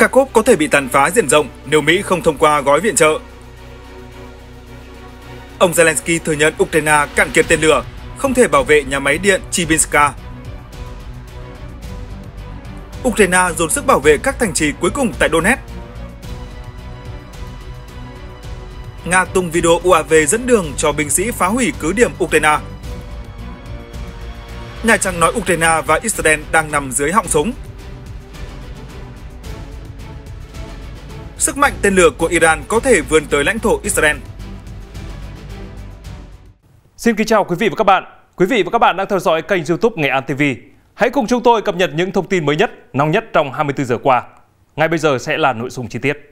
Kharkov có thể bị tàn phá diện rộng nếu Mỹ không thông qua gói viện trợ. Ông Zelensky thừa nhận Ukraine cạn kiệt tên lửa, không thể bảo vệ nhà máy điện Chybinska. Ukraine dồn sức bảo vệ các thành trì cuối cùng tại Donetsk. Nga tung video UAV dẫn đường cho binh sĩ phá hủy cứ điểm Ukraine. Nhà Trắng nói Ukraine và Israel đang nằm dưới họng súng. Sức mạnh tên lửa của Iran có thể vươn tới lãnh thổ Israel. Xin kính chào quý vị và các bạn. Quý vị và các bạn đang theo dõi kênh YouTube Nghệ An TV. Hãy cùng chúng tôi cập nhật những thông tin mới nhất, nóng nhất trong 24 giờ qua. Ngay bây giờ sẽ là nội dung chi tiết.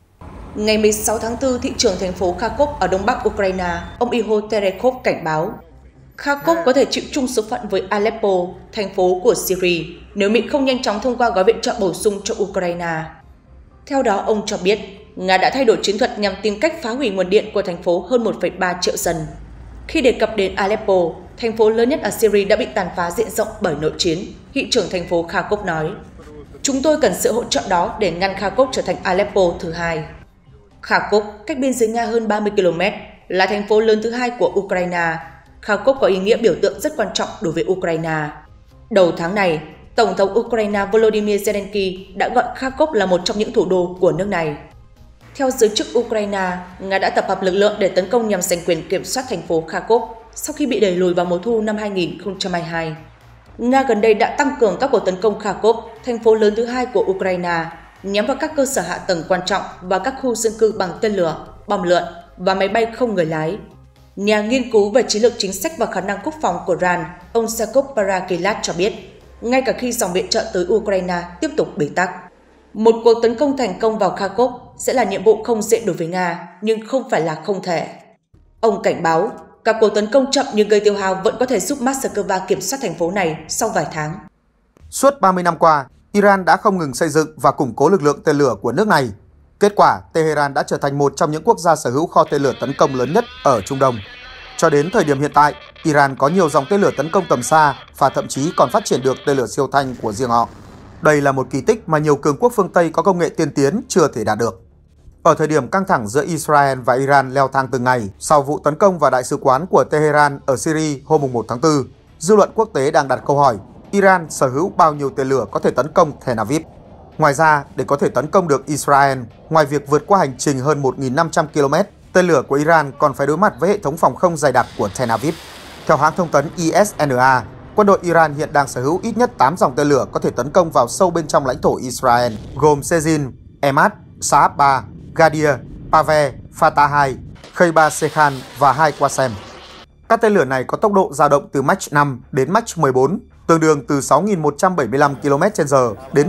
Ngày 16 tháng 4, thị trưởng thành phố Kharkov ở đông bắc Ukraine, ông Ihor Terekhov cảnh báo Kharkov có thể chịu chung số phận với Aleppo, thành phố của Syria, nếu Mỹ không nhanh chóng thông qua gói viện trợ bổ sung cho Ukraine. Theo đó, ông cho biết Nga đã thay đổi chiến thuật nhằm tìm cách phá hủy nguồn điện của thành phố hơn 1,3 triệu dân. Khi đề cập đến Aleppo, thành phố lớn nhất ở Syria đã bị tàn phá diện rộng bởi nội chiến, thị trưởng thành phố Kharkov nói, chúng tôi cần sự hỗ trợ đó để ngăn Kharkov trở thành Aleppo thứ hai. Kharkov, cách biên giới Nga hơn 30 km, là thành phố lớn thứ hai của Ukraine. Kharkov có ý nghĩa biểu tượng rất quan trọng đối với Ukraine. Đầu tháng này, Tổng thống Ukraine Volodymyr Zelensky đã gọi Kharkov là một trong những thủ đô của nước này. Theo giới chức Ukraine, Nga đã tập hợp lực lượng để tấn công nhằm giành quyền kiểm soát thành phố Kharkov sau khi bị đẩy lùi vào mùa thu năm 2022. Nga gần đây đã tăng cường các cuộc tấn công Kharkov, thành phố lớn thứ hai của Ukraine, nhắm vào các cơ sở hạ tầng quan trọng và các khu dân cư bằng tên lửa, bom lượn và máy bay không người lái. Nhà nghiên cứu về chiến lược chính sách và khả năng quốc phòng của RAND, ông Jakub Parakilat cho biết, ngay cả khi dòng viện trợ tới Ukraine tiếp tục bế tắc, một cuộc tấn công thành công vào Kharkov sẽ là nhiệm vụ không dễ đối với Nga, nhưng không phải là không thể. Ông cảnh báo, các cuộc tấn công chậm nhưng gây tiêu hao vẫn có thể giúp Moscow kiểm soát thành phố này sau vài tháng. Suốt 30 năm qua, Iran đã không ngừng xây dựng và củng cố lực lượng tên lửa của nước này. Kết quả, Tehran đã trở thành một trong những quốc gia sở hữu kho tên lửa tấn công lớn nhất ở Trung Đông. Cho đến thời điểm hiện tại, Iran có nhiều dòng tên lửa tấn công tầm xa và thậm chí còn phát triển được tên lửa siêu thanh của riêng họ. Đây là một kỳ tích mà nhiều cường quốc phương Tây có công nghệ tiên tiến chưa thể đạt được. Ở thời điểm căng thẳng giữa Israel và Iran leo thang từng ngày sau vụ tấn công vào đại sứ quán của Tehran ở Syria hôm 1 tháng 4, dư luận quốc tế đang đặt câu hỏi Iran sở hữu bao nhiêu tên lửa có thể tấn công Tel Aviv. Ngoài ra, để có thể tấn công được Israel, ngoài việc vượt qua hành trình hơn 1.500 km, tên lửa của Iran còn phải đối mặt với hệ thống phòng không dày đặc của Tel Aviv. Theo hãng thông tấn ISNA, quân đội Iran hiện đang sở hữu ít nhất 8 dòng tên lửa có thể tấn công vào sâu bên trong lãnh thổ Israel, gồm Sejin, Emad, Saab 3, Gadir, Pave, Fatah 2, Khaybar Sekhan và 2 Qasem. Các tên lửa này có tốc độ dao động từ Mach 5 đến Mach 14, tương đương từ 6.175 km/h đến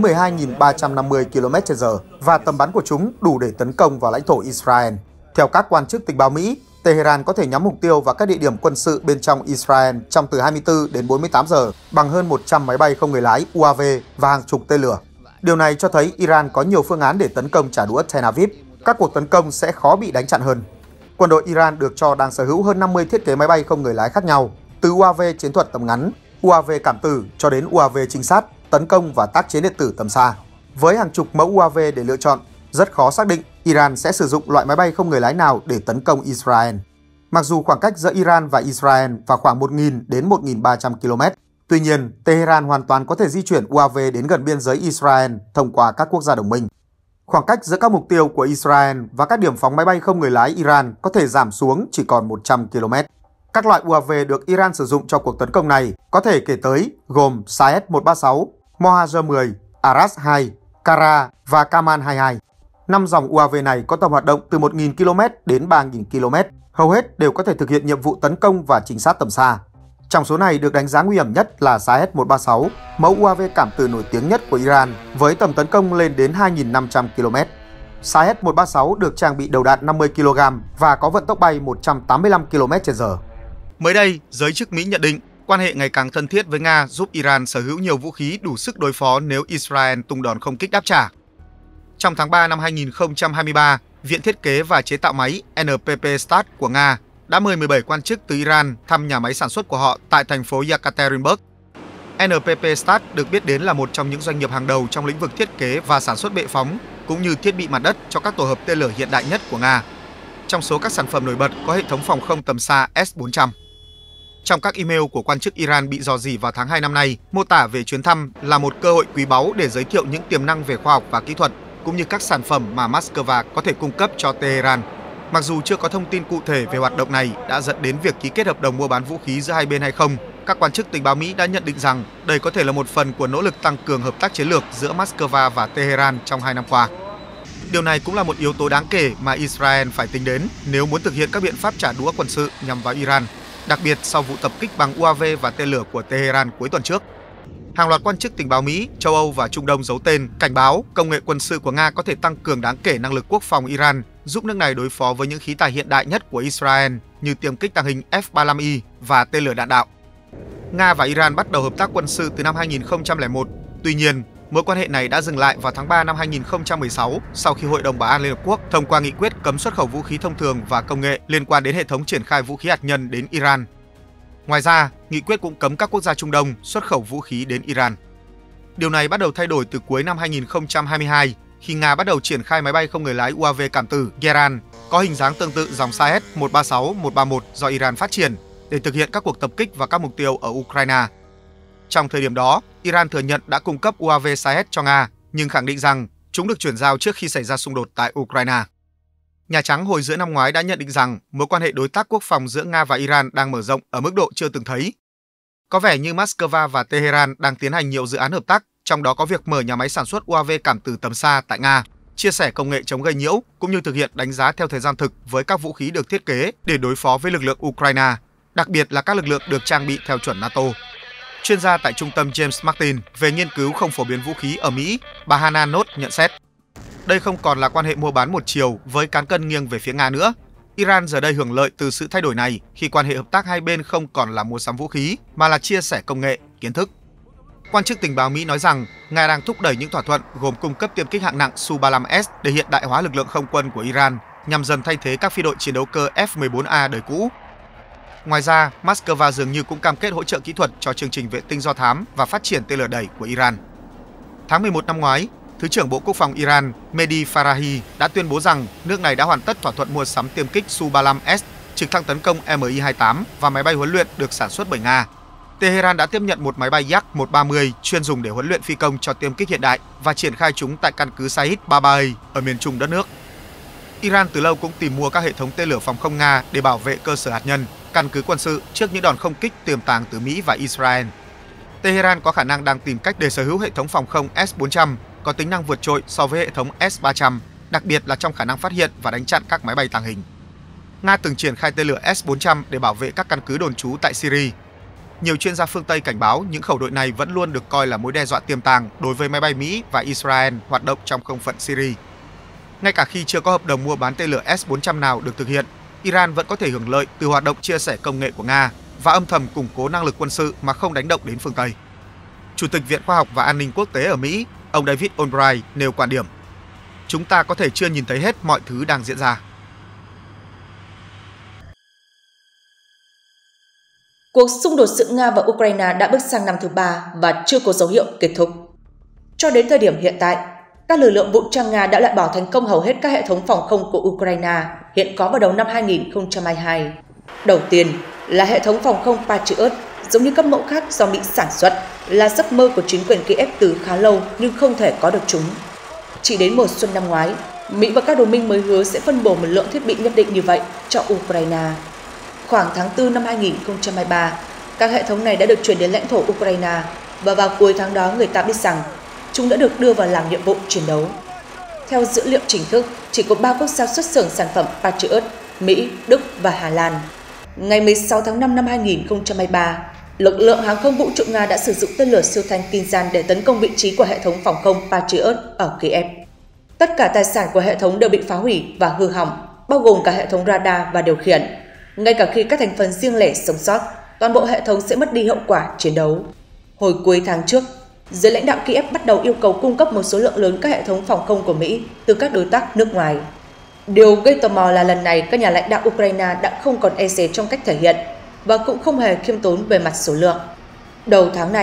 12.350 km/h và tầm bắn của chúng đủ để tấn công vào lãnh thổ Israel. Theo các quan chức tình báo Mỹ, Tehran có thể nhắm mục tiêu vào các địa điểm quân sự bên trong Israel trong từ 24 đến 48 giờ bằng hơn 100 máy bay không người lái UAV và hàng chục tên lửa. Điều này cho thấy Iran có nhiều phương án để tấn công trả đũa Tel Aviv. Các cuộc tấn công sẽ khó bị đánh chặn hơn. Quân đội Iran được cho đang sở hữu hơn 50 thiết kế máy bay không người lái khác nhau, từ UAV chiến thuật tầm ngắn, UAV cảm tử cho đến UAV trinh sát, tấn công và tác chiến điện tử tầm xa. Với hàng chục mẫu UAV để lựa chọn, rất khó xác định Iran sẽ sử dụng loại máy bay không người lái nào để tấn công Israel. Mặc dù khoảng cách giữa Iran và Israel vào khoảng 1.000 đến 1.300 km, tuy nhiên Tehran hoàn toàn có thể di chuyển UAV đến gần biên giới Israel thông qua các quốc gia đồng minh. Khoảng cách giữa các mục tiêu của Israel và các điểm phóng máy bay không người lái Iran có thể giảm xuống chỉ còn 100 km. Các loại UAV được Iran sử dụng cho cuộc tấn công này có thể kể tới gồm Saed-136, Mohajer-10, Aras-2, Kara và Kaman-22. 5 dòng UAV này có tầm hoạt động từ 1.000 km đến 3.000 km, hầu hết đều có thể thực hiện nhiệm vụ tấn công và trinh sát tầm xa. Trong số này được đánh giá nguy hiểm nhất là Saed-136, mẫu UAV cảm tử nổi tiếng nhất của Iran với tầm tấn công lên đến 2.500 km. Saed-136 được trang bị đầu đạn 50 kg và có vận tốc bay 185 km/h. Mới đây, giới chức Mỹ nhận định quan hệ ngày càng thân thiết với Nga giúp Iran sở hữu nhiều vũ khí đủ sức đối phó nếu Israel tung đòn không kích đáp trả. Trong tháng 3 năm 2023, Viện Thiết kế và Chế tạo máy NPP Start của Nga đã mời 17 quan chức từ Iran thăm nhà máy sản xuất của họ tại thành phố Yekaterinburg. NPP Start được biết đến là một trong những doanh nghiệp hàng đầu trong lĩnh vực thiết kế và sản xuất bệ phóng, cũng như thiết bị mặt đất cho các tổ hợp tên lửa hiện đại nhất của Nga. Trong số các sản phẩm nổi bật có hệ thống phòng không tầm xa S-400. Trong các email của quan chức Iran bị rò rỉ vào tháng 2 năm nay, mô tả về chuyến thăm là một cơ hội quý báu để giới thiệu những tiềm năng về khoa học và kỹ thuật, cũng như các sản phẩm mà Moscow có thể cung cấp cho Tehran. Mặc dù chưa có thông tin cụ thể về hoạt động này đã dẫn đến việc ký kết hợp đồng mua bán vũ khí giữa hai bên hay không, các quan chức tình báo Mỹ đã nhận định rằng đây có thể là một phần của nỗ lực tăng cường hợp tác chiến lược giữa Moscow và Tehran trong 2 năm qua. Điều này cũng là một yếu tố đáng kể mà Israel phải tính đến nếu muốn thực hiện các biện pháp trả đũa quân sự nhằm vào Iran, đặc biệt sau vụ tập kích bằng UAV và tên lửa của Tehran cuối tuần trước. Hàng loạt quan chức tình báo Mỹ, châu Âu và Trung Đông giấu tên cảnh báo công nghệ quân sự của Nga có thể tăng cường đáng kể năng lực quốc phòng Iran, giúp nước này đối phó với những khí tài hiện đại nhất của Israel như tiêm kích tàng hình F-35I và tên lửa đạn đạo. Nga và Iran bắt đầu hợp tác quân sự từ năm 2001. Tuy nhiên, mối quan hệ này đã dừng lại vào tháng 3 năm 2016 sau khi Hội đồng Bảo an Liên Hợp Quốc thông qua nghị quyết cấm xuất khẩu vũ khí thông thường và công nghệ liên quan đến hệ thống triển khai vũ khí hạt nhân đến Iran. Ngoài ra, nghị quyết cũng cấm các quốc gia Trung Đông xuất khẩu vũ khí đến Iran. Điều này bắt đầu thay đổi từ cuối năm 2022 khi Nga bắt đầu triển khai máy bay không người lái UAV cảm tử Geran có hình dáng tương tự dòng Shahed 136, 131 do Iran phát triển để thực hiện các cuộc tập kích vào các mục tiêu ở Ukraine. Trong thời điểm đó, Iran thừa nhận đã cung cấp UAV Shahed cho Nga, nhưng khẳng định rằng chúng được chuyển giao trước khi xảy ra xung đột tại Ukraine. Nhà Trắng hồi giữa năm ngoái đã nhận định rằng mối quan hệ đối tác quốc phòng giữa Nga và Iran đang mở rộng ở mức độ chưa từng thấy. Có vẻ như Moscow và Tehran đang tiến hành nhiều dự án hợp tác, trong đó có việc mở nhà máy sản xuất UAV cảm tử tầm xa tại Nga, chia sẻ công nghệ chống gây nhiễu, cũng như thực hiện đánh giá theo thời gian thực với các vũ khí được thiết kế để đối phó với lực lượng Ukraine, đặc biệt là các lực lượng được trang bị theo chuẩn NATO. Chuyên gia tại trung tâm James Martin về nghiên cứu không phổ biến vũ khí ở Mỹ, bà Hannah Knott nhận xét, đây không còn là quan hệ mua bán một chiều với cán cân nghiêng về phía Nga nữa. Iran giờ đây hưởng lợi từ sự thay đổi này khi quan hệ hợp tác hai bên không còn là mua sắm vũ khí mà là chia sẻ công nghệ, kiến thức. Quan chức tình báo Mỹ nói rằng Nga đang thúc đẩy những thỏa thuận gồm cung cấp tiêm kích hạng nặng Su-35S để hiện đại hóa lực lượng không quân của Iran nhằm dần thay thế các phi đội chiến đấu cơ F-14A đời cũ. Ngoài ra, Moscow dường như cũng cam kết hỗ trợ kỹ thuật cho chương trình vệ tinh do thám và phát triển tên lửa đẩy của Iran. Tháng 11 năm ngoái, Thứ trưởng Bộ Quốc phòng Iran Mehdi Farahi đã tuyên bố rằng nước này đã hoàn tất thỏa thuận mua sắm tiêm kích Su-35S, trực thăng tấn công Mi-28 và máy bay huấn luyện được sản xuất bởi Nga. Tehran đã tiếp nhận một máy bay Yak-130 chuyên dùng để huấn luyện phi công cho tiêm kích hiện đại và triển khai chúng tại căn cứ Shahid Babai ở miền trung đất nước. Iran từ lâu cũng tìm mua các hệ thống tên lửa phòng không Nga để bảo vệ cơ sở hạt nhân, căn cứ quân sự trước những đòn không kích tiềm tàng từ Mỹ và Israel. Tehran có khả năng đang tìm cách để sở hữu hệ thống phòng không S-400 có tính năng vượt trội so với hệ thống S-300, đặc biệt là trong khả năng phát hiện và đánh chặn các máy bay tàng hình. Nga từng triển khai tên lửa S-400 để bảo vệ các căn cứ đồn trú tại Syria. Nhiều chuyên gia phương Tây cảnh báo những khẩu đội này vẫn luôn được coi là mối đe dọa tiềm tàng đối với máy bay Mỹ và Israel hoạt động trong không phận Syria. Ngay cả khi chưa có hợp đồng mua bán tên lửa S-400 nào được thực hiện, Iran vẫn có thể hưởng lợi từ hoạt động chia sẻ công nghệ của Nga và âm thầm củng cố năng lực quân sự mà không đánh động đến phương Tây. Chủ tịch Viện Khoa học và An ninh Quốc tế ở Mỹ, ông David Albright nêu quan điểm: chúng ta có thể chưa nhìn thấy hết mọi thứ đang diễn ra. Cuộc xung đột giữa Nga và Ukraine đã bước sang năm thứ 3 và chưa có dấu hiệu kết thúc. Cho đến thời điểm hiện tại, các lực lượng vũ trang Nga đã loại bỏ thành công hầu hết các hệ thống phòng không của Ukraine hiện có vào đầu năm 2022. Đầu tiên là hệ thống phòng không Patriot, giống như các mẫu khác do Mỹ sản xuất, là giấc mơ của chính quyền Kiev từ khá lâu nhưng không thể có được chúng. Chỉ đến mùa xuân năm ngoái, Mỹ và các đồng minh mới hứa sẽ phân bổ một lượng thiết bị nhất định như vậy cho Ukraine. Khoảng tháng 4 năm 2023, các hệ thống này đã được chuyển đến lãnh thổ Ukraine và vào cuối tháng đó người ta biết rằng chúng đã được đưa vào làm nhiệm vụ chiến đấu. Theo dữ liệu chính thức, chỉ có 3 quốc gia xuất xưởng sản phẩm Patriot: Mỹ, Đức và Hà Lan. Ngày 16 tháng 5 năm 2023, lực lượng hàng không vũ trụ Nga đã sử dụng tên lửa siêu thanh Kinzhan để tấn công vị trí của hệ thống phòng không Patriot ở Kiev. Tất cả tài sản của hệ thống đều bị phá hủy và hư hỏng, bao gồm cả hệ thống radar và điều khiển. Ngay cả khi các thành phần riêng lẻ sống sót, toàn bộ hệ thống sẽ mất đi hậu quả chiến đấu. Hồi cuối tháng trước, giới lãnh đạo Kiev bắt đầu yêu cầu cung cấp một số lượng lớn các hệ thống phòng không của Mỹ từ các đối tác nước ngoài. Điều gây tò mò là lần này các nhà lãnh đạo Ukraine đã không còn e dè trong cách thể hiện và cũng không hề khiêm tốn về mặt số lượng. Đầu tháng này,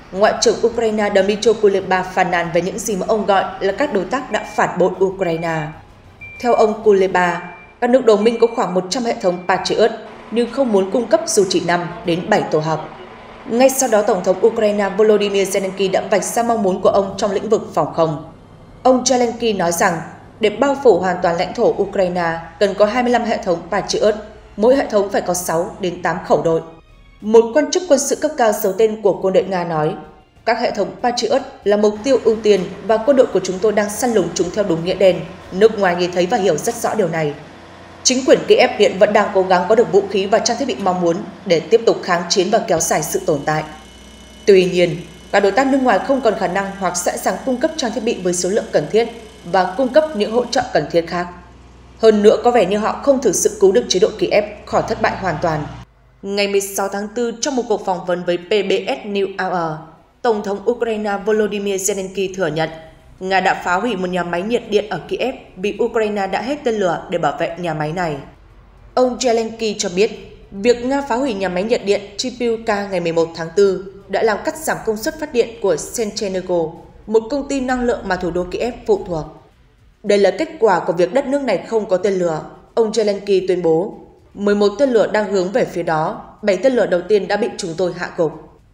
Ngoại trưởng Ukraine Dmytro Kuleba phàn nàn về những gì mà ông gọi là các đối tác đã phản bội Ukraine. Theo ông Kuleba, các nước đồng minh có khoảng 100 hệ thống Patriot nhưng không muốn cung cấp dù chỉ 5 đến 7 tổ hợp. Ngay sau đó, Tổng thống Ukraine Volodymyr Zelensky đã vạch ra mong muốn của ông trong lĩnh vực phòng không. Ông Zelensky nói rằng để bao phủ hoàn toàn lãnh thổ Ukraine cần có 25 hệ thống Patriot, mỗi hệ thống phải có 6 đến 8 khẩu đội. Một quan chức quân sự cấp cao giấu tên của quân đội Nga nói, các hệ thống Patriot là mục tiêu ưu tiên và quân đội của chúng tôi đang săn lùng chúng theo đúng nghĩa đen. Nước ngoài nhìn thấy và hiểu rất rõ điều này. Chính quyền Kiev hiện vẫn đang cố gắng có được vũ khí và trang thiết bị mong muốn để tiếp tục kháng chiến và kéo dài sự tồn tại. Tuy nhiên, các đối tác nước ngoài không còn khả năng hoặc sẵn sàng cung cấp trang thiết bị với số lượng cần thiết và cung cấp những hỗ trợ cần thiết khác. Hơn nữa, có vẻ như họ không thực sự cứu được chế độ Kiev khỏi thất bại hoàn toàn. Ngày 16 tháng 4, trong một cuộc phỏng vấn với PBS NewsHour, Tổng thống Ukraine Volodymyr Zelensky thừa nhận Nga đã phá hủy một nhà máy nhiệt điện ở Kiev vì Ukraine đã hết tên lửa để bảo vệ nhà máy này. Ông Zelensky cho biết, việc Nga phá hủy nhà máy nhiệt điện Chipyuka ngày 11 tháng 4 đã làm cắt giảm công suất phát điện của Senchenko, một công ty năng lượng mà thủ đô Kiev phụ thuộc. Đây là kết quả của việc đất nước này không có tên lửa, ông Zelensky tuyên bố. 11 tên lửa đang hướng về phía đó, 7 tên lửa đầu tiên đã bị chúng tôi hạ gục.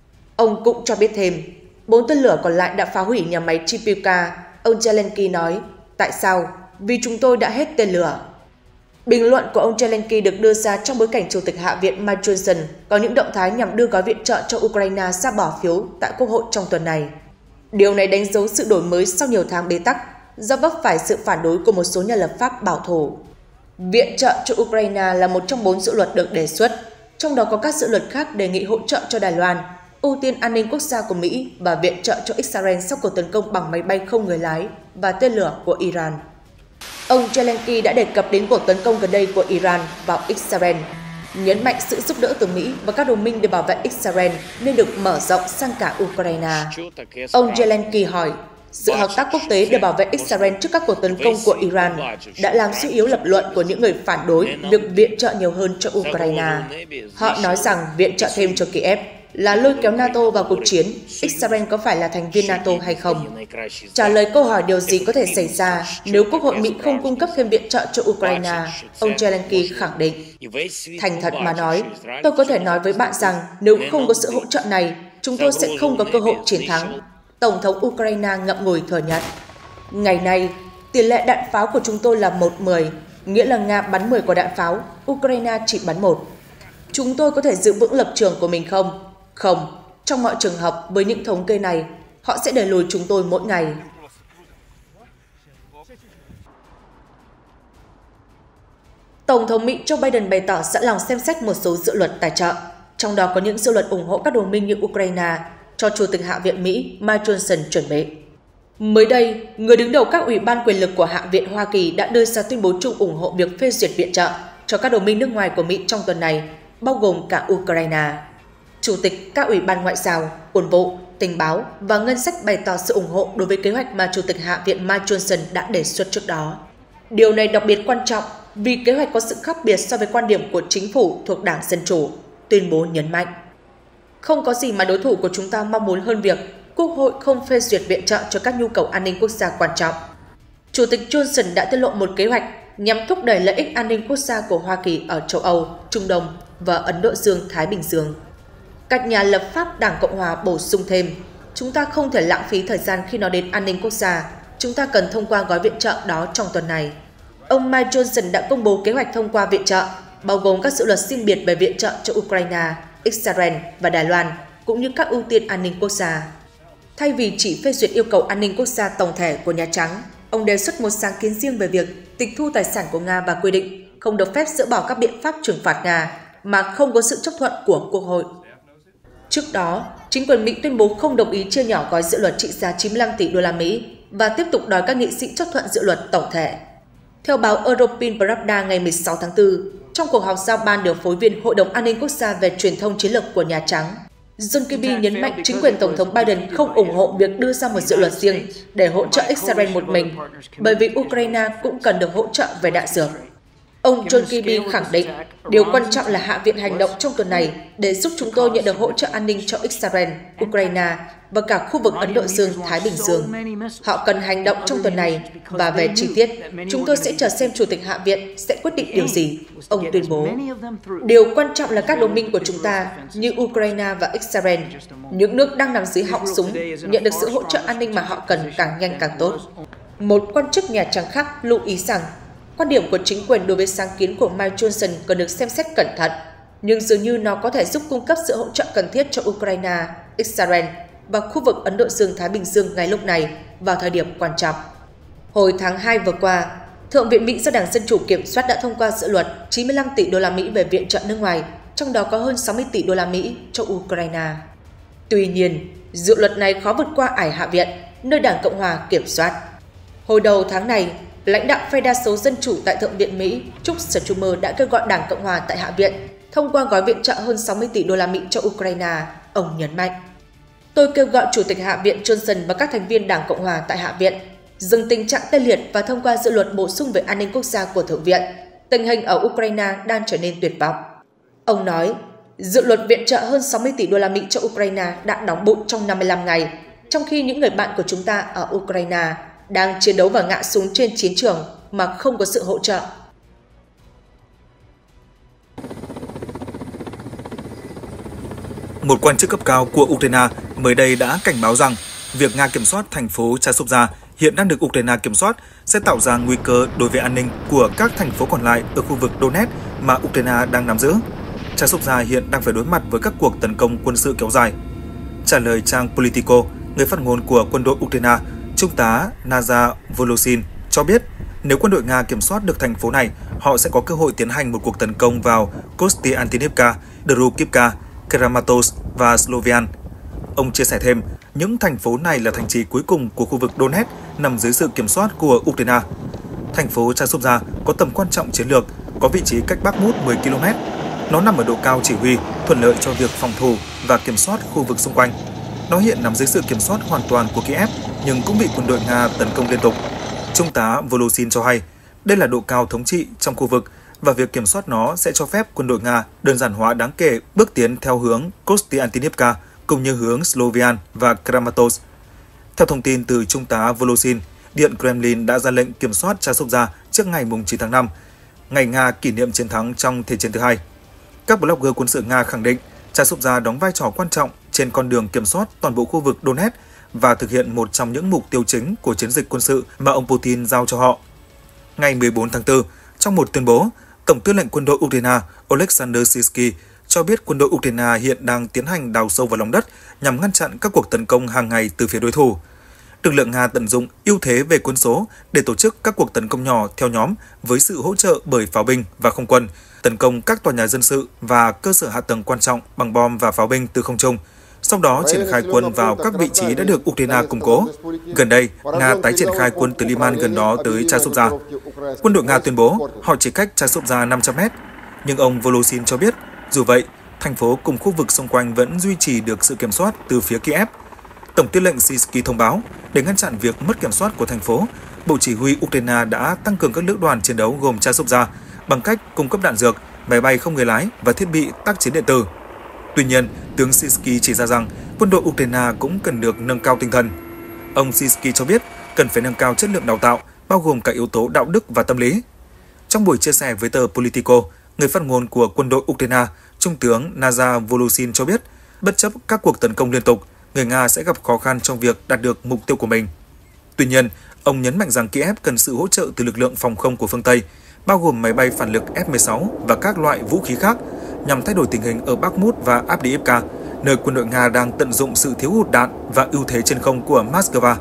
Ông cũng cho biết thêm, 4 tên lửa còn lại đã phá hủy nhà máy Chipyuka. Ông Zelensky nói, tại sao? Vì chúng tôi đã hết tên lửa. Bình luận của ông Zelensky được đưa ra trong bối cảnh Chủ tịch Hạ viện Mike Johnson có những động thái nhằm đưa gói viện trợ cho Ukraine ra bỏ phiếu tại Quốc hội trong tuần này. Điều này đánh dấu sự đổi mới sau nhiều tháng bế tắc do vấp phải sự phản đối của một số nhà lập pháp bảo thủ. Viện trợ cho Ukraine là một trong 4 dự luật được đề xuất, trong đó có các dự luật khác đề nghị hỗ trợ cho Đài Loan, ưu tiên an ninh quốc gia của Mỹ và viện trợ cho Israel sau cuộc tấn công bằng máy bay không người lái và tên lửa của Iran. Ông Zelensky đã đề cập đến cuộc tấn công gần đây của Iran vào Israel, nhấn mạnh sự giúp đỡ từ Mỹ và các đồng minh để bảo vệ Israel nên được mở rộng sang cả Ukraine. Ông Zelensky hỏi, sự hợp tác quốc tế để bảo vệ Israel trước các cuộc tấn công của Iran đã làm suy yếu lập luận của những người phản đối việc viện trợ nhiều hơn cho Ukraine. Họ nói rằng viện trợ thêm cho Kiev là lôi kéo NATO vào cuộc chiến, Israel có phải là thành viên NATO hay không? Trả lời câu hỏi điều gì có thể xảy ra nếu Quốc hội Mỹ không cung cấp thêm viện trợ cho Ukraine, ông Zelensky khẳng định. Thành thật mà nói, tôi có thể nói với bạn rằng nếu không có sự hỗ trợ này, chúng tôi sẽ không có cơ hội chiến thắng. Tổng thống Ukraine ngậm ngùi thừa nhận. Ngày nay, tỷ lệ đạn pháo của chúng tôi là 1-10, nghĩa là Nga bắn 10 quả đạn pháo, Ukraine chỉ bắn 1. Chúng tôi có thể giữ vững lập trường của mình không? Không, trong mọi trường hợp với những thống kê này, họ sẽ đẩy lùi chúng tôi mỗi ngày. Tổng thống Mỹ Joe Biden bày tỏ sẵn lòng xem xét một số dự luật tài trợ, trong đó có những dự luật ủng hộ các đồng minh như Ukraine, cho Chủ tịch Hạ viện Mỹ Mike Johnson chuẩn bị. Mới đây, người đứng đầu các ủy ban quyền lực của Hạ viện Hoa Kỳ đã đưa ra tuyên bố chung ủng hộ việc phê duyệt viện trợ cho các đồng minh nước ngoài của Mỹ trong tuần này, bao gồm cả Ukraine. Chủ tịch các ủy ban ngoại giao, quân vụ, tình báo và ngân sách bày tỏ sự ủng hộ đối với kế hoạch mà Chủ tịch Hạ viện Mike Johnson đã đề xuất trước đó. Điều này đặc biệt quan trọng vì kế hoạch có sự khác biệt so với quan điểm của chính phủ thuộc Đảng Dân Chủ, tuyên bố nhấn mạnh. Không có gì mà đối thủ của chúng ta mong muốn hơn việc Quốc hội không phê duyệt viện trợ cho các nhu cầu an ninh quốc gia quan trọng. Chủ tịch Johnson đã tiết lộ một kế hoạch nhằm thúc đẩy lợi ích an ninh quốc gia của Hoa Kỳ ở châu Âu, Trung Đông và Ấn Độ Dương-Thái Bình Dương. Các nhà lập pháp Đảng Cộng hòa bổ sung thêm, chúng ta không thể lãng phí thời gian khi nói đến an ninh quốc gia, chúng ta cần thông qua gói viện trợ đó trong tuần này. Ông Mike Johnson đã công bố kế hoạch thông qua viện trợ, bao gồm các dự luật riêng biệt về viện trợ cho Ukraine, Israel và Đài Loan, cũng như các ưu tiên an ninh quốc gia. Thay vì chỉ phê duyệt yêu cầu an ninh quốc gia tổng thể của Nhà Trắng, ông đề xuất một sáng kiến riêng về việc tịch thu tài sản của Nga và quy định không được phép dỡ bỏ các biện pháp trừng phạt Nga mà không có sự chấp thuận của Quốc hội. Trước đó, chính quyền Mỹ tuyên bố không đồng ý chia nhỏ gói dự luật trị giá 95 tỷ đô la Mỹ và tiếp tục đòi các nghị sĩ chấp thuận dự luật tổng thể. Theo báo European Pravda ngày 16 tháng 4, trong cuộc họp giao ban điều phối viên Hội đồng An ninh Quốc gia về truyền thông chiến lược của Nhà Trắng, John Kirby nhấn mạnh chính quyền Tổng thống Biden không ủng hộ việc đưa ra một dự luật riêng để hỗ trợ Israel một mình, bởi vì Ukraine cũng cần được hỗ trợ về đạn dược. Ông John Kirby khẳng định, điều quan trọng là Hạ viện hành động trong tuần này để giúp chúng tôi nhận được hỗ trợ an ninh cho Israel, Ukraine và cả khu vực Ấn Độ Dương-Thái Bình Dương. Họ cần hành động trong tuần này, và về chi tiết, chúng tôi sẽ chờ xem Chủ tịch Hạ viện sẽ quyết định điều gì, ông tuyên bố. Điều quan trọng là các đồng minh của chúng ta, như Ukraine và Israel, những nước đang nằm dưới họng súng, nhận được sự hỗ trợ an ninh mà họ cần càng nhanh càng tốt. Một quan chức Nhà Trắng khác lưu ý rằng, quan điểm của chính quyền đối với sáng kiến của Mike Johnson cần được xem xét cẩn thận, nhưng dường như nó có thể giúp cung cấp sự hỗ trợ cần thiết cho Ukraine, Israel và khu vực Ấn Độ Dương-Thái Bình Dương ngay lúc này, vào thời điểm quan trọng. Hồi tháng 2 vừa qua, Thượng viện Mỹ do Đảng Dân Chủ kiểm soát đã thông qua dự luật 95 tỷ đô la Mỹ về viện trợ nước ngoài, trong đó có hơn 60 tỷ đô la Mỹ cho Ukraine. Tuy nhiên, dự luật này khó vượt qua ải Hạ viện, nơi Đảng Cộng hòa kiểm soát. Hồi đầu tháng này, lãnh đạo phe đa số Dân Chủ tại Thượng viện Mỹ, Chuck Schumer đã kêu gọi Đảng Cộng hòa tại Hạ viện thông qua gói viện trợ hơn 60 tỷ đô la Mỹ cho Ukraine, ông nhấn mạnh. Tôi kêu gọi Chủ tịch Hạ viện Johnson và các thành viên Đảng Cộng hòa tại Hạ viện dừng tình trạng tê liệt và thông qua dự luật bổ sung về an ninh quốc gia của Thượng viện. Tình hình ở Ukraine đang trở nên tuyệt vọng. Ông nói, dự luật viện trợ hơn 60 tỷ đô la Mỹ cho Ukraine đã đóng bụng trong 55 ngày, trong khi những người bạn của chúng ta ở Ukraine đang chiến đấu và ngã súng trên chiến trường mà không có sự hỗ trợ. Một quan chức cấp cao của Ukraine mới đây đã cảnh báo rằng việc Nga kiểm soát thành phố Chasiv hiện đang được Ukraine kiểm soát sẽ tạo ra nguy cơ đối với an ninh của các thành phố còn lại ở khu vực Donetsk mà Ukraine đang nắm giữ. Chasiv hiện đang phải đối mặt với các cuộc tấn công quân sự kéo dài. Trả lời trang Politico, người phát ngôn của quân đội Ukraine, Trung tá Nazar Voloshin cho biết nếu quân đội Nga kiểm soát được thành phố này, họ sẽ có cơ hội tiến hành một cuộc tấn công vào Kostiantynivka, Drukivka, Kramatorsk và Slovian. Ông chia sẻ thêm, những thành phố này là thành trì cuối cùng của khu vực Donetsk nằm dưới sự kiểm soát của Ukraine. Thành phố Chasiv có tầm quan trọng chiến lược, có vị trí cách Bakhmut 10 km. Nó nằm ở độ cao chỉ huy, thuận lợi cho việc phòng thủ và kiểm soát khu vực xung quanh. Nó hiện nằm dưới sự kiểm soát hoàn toàn của Kiev, nhưng cũng bị quân đội Nga tấn công liên tục. Trung tá Voloshin cho hay, đây là độ cao thống trị trong khu vực và việc kiểm soát nó sẽ cho phép quân đội Nga đơn giản hóa đáng kể bước tiến theo hướng Kostiantynivka cũng như hướng Slovian và Kramatorsk. Theo thông tin từ Trung tá Voloshin, Điện Kremlin đã ra lệnh kiểm soát Chasiv trước ngày 9 tháng 5, ngày Nga kỷ niệm chiến thắng trong Thế chiến thứ hai. Các blogger quân sự Nga khẳng định Chasiv đóng vai trò quan trọng trên con đường kiểm soát toàn bộ khu vực Donetsk và thực hiện một trong những mục tiêu chính của chiến dịch quân sự mà ông Putin giao cho họ. Ngày 14 tháng 4, trong một tuyên bố, Tổng tư lệnh quân đội Ukraine Oleksandr Syrskyi cho biết quân đội Ukraine hiện đang tiến hành đào sâu vào lòng đất nhằm ngăn chặn các cuộc tấn công hàng ngày từ phía đối thủ. Lực lượng Nga tận dụng ưu thế về quân số để tổ chức các cuộc tấn công nhỏ theo nhóm với sự hỗ trợ bởi pháo binh và không quân, tấn công các tòa nhà dân sự và cơ sở hạ tầng quan trọng bằng bom và pháo binh từ không trung. Sau đó triển khai quân vào các vị trí đã được Ukraine củng cố. Gần đây, Nga tái triển khai quân từ Liman gần đó tới Chasiv. Quân đội Nga tuyên bố họ chỉ cách Chasiv 500 mét. Nhưng ông Voloshin cho biết, dù vậy, thành phố cùng khu vực xung quanh vẫn duy trì được sự kiểm soát từ phía Kiev. Tổng tư lệnh Syrskyi thông báo, để ngăn chặn việc mất kiểm soát của thành phố, Bộ Chỉ huy Ukraine đã tăng cường các lữ đoàn chiến đấu gồm Chasiv bằng cách cung cấp đạn dược, máy bay không người lái và thiết bị tác chiến điện tử. Tuy nhiên, tướng Syrskyi chỉ ra rằng quân đội Ukraine cũng cần được nâng cao tinh thần. Ông Syrskyi cho biết cần phải nâng cao chất lượng đào tạo, bao gồm cả yếu tố đạo đức và tâm lý. Trong buổi chia sẻ với tờ Politico, người phát ngôn của quân đội Ukraine, Trung tướng Nazar Voloshin cho biết, bất chấp các cuộc tấn công liên tục, người Nga sẽ gặp khó khăn trong việc đạt được mục tiêu của mình. Tuy nhiên, ông nhấn mạnh rằng Kiev cần sự hỗ trợ từ lực lượng phòng không của phương Tây, bao gồm máy bay phản lực F-16 và các loại vũ khí khác, nhằm thay đổi tình hình ở Bakhmut và Avdiivka, nơi quân đội Nga đang tận dụng sự thiếu hụt đạn và ưu thế trên không của Moscow.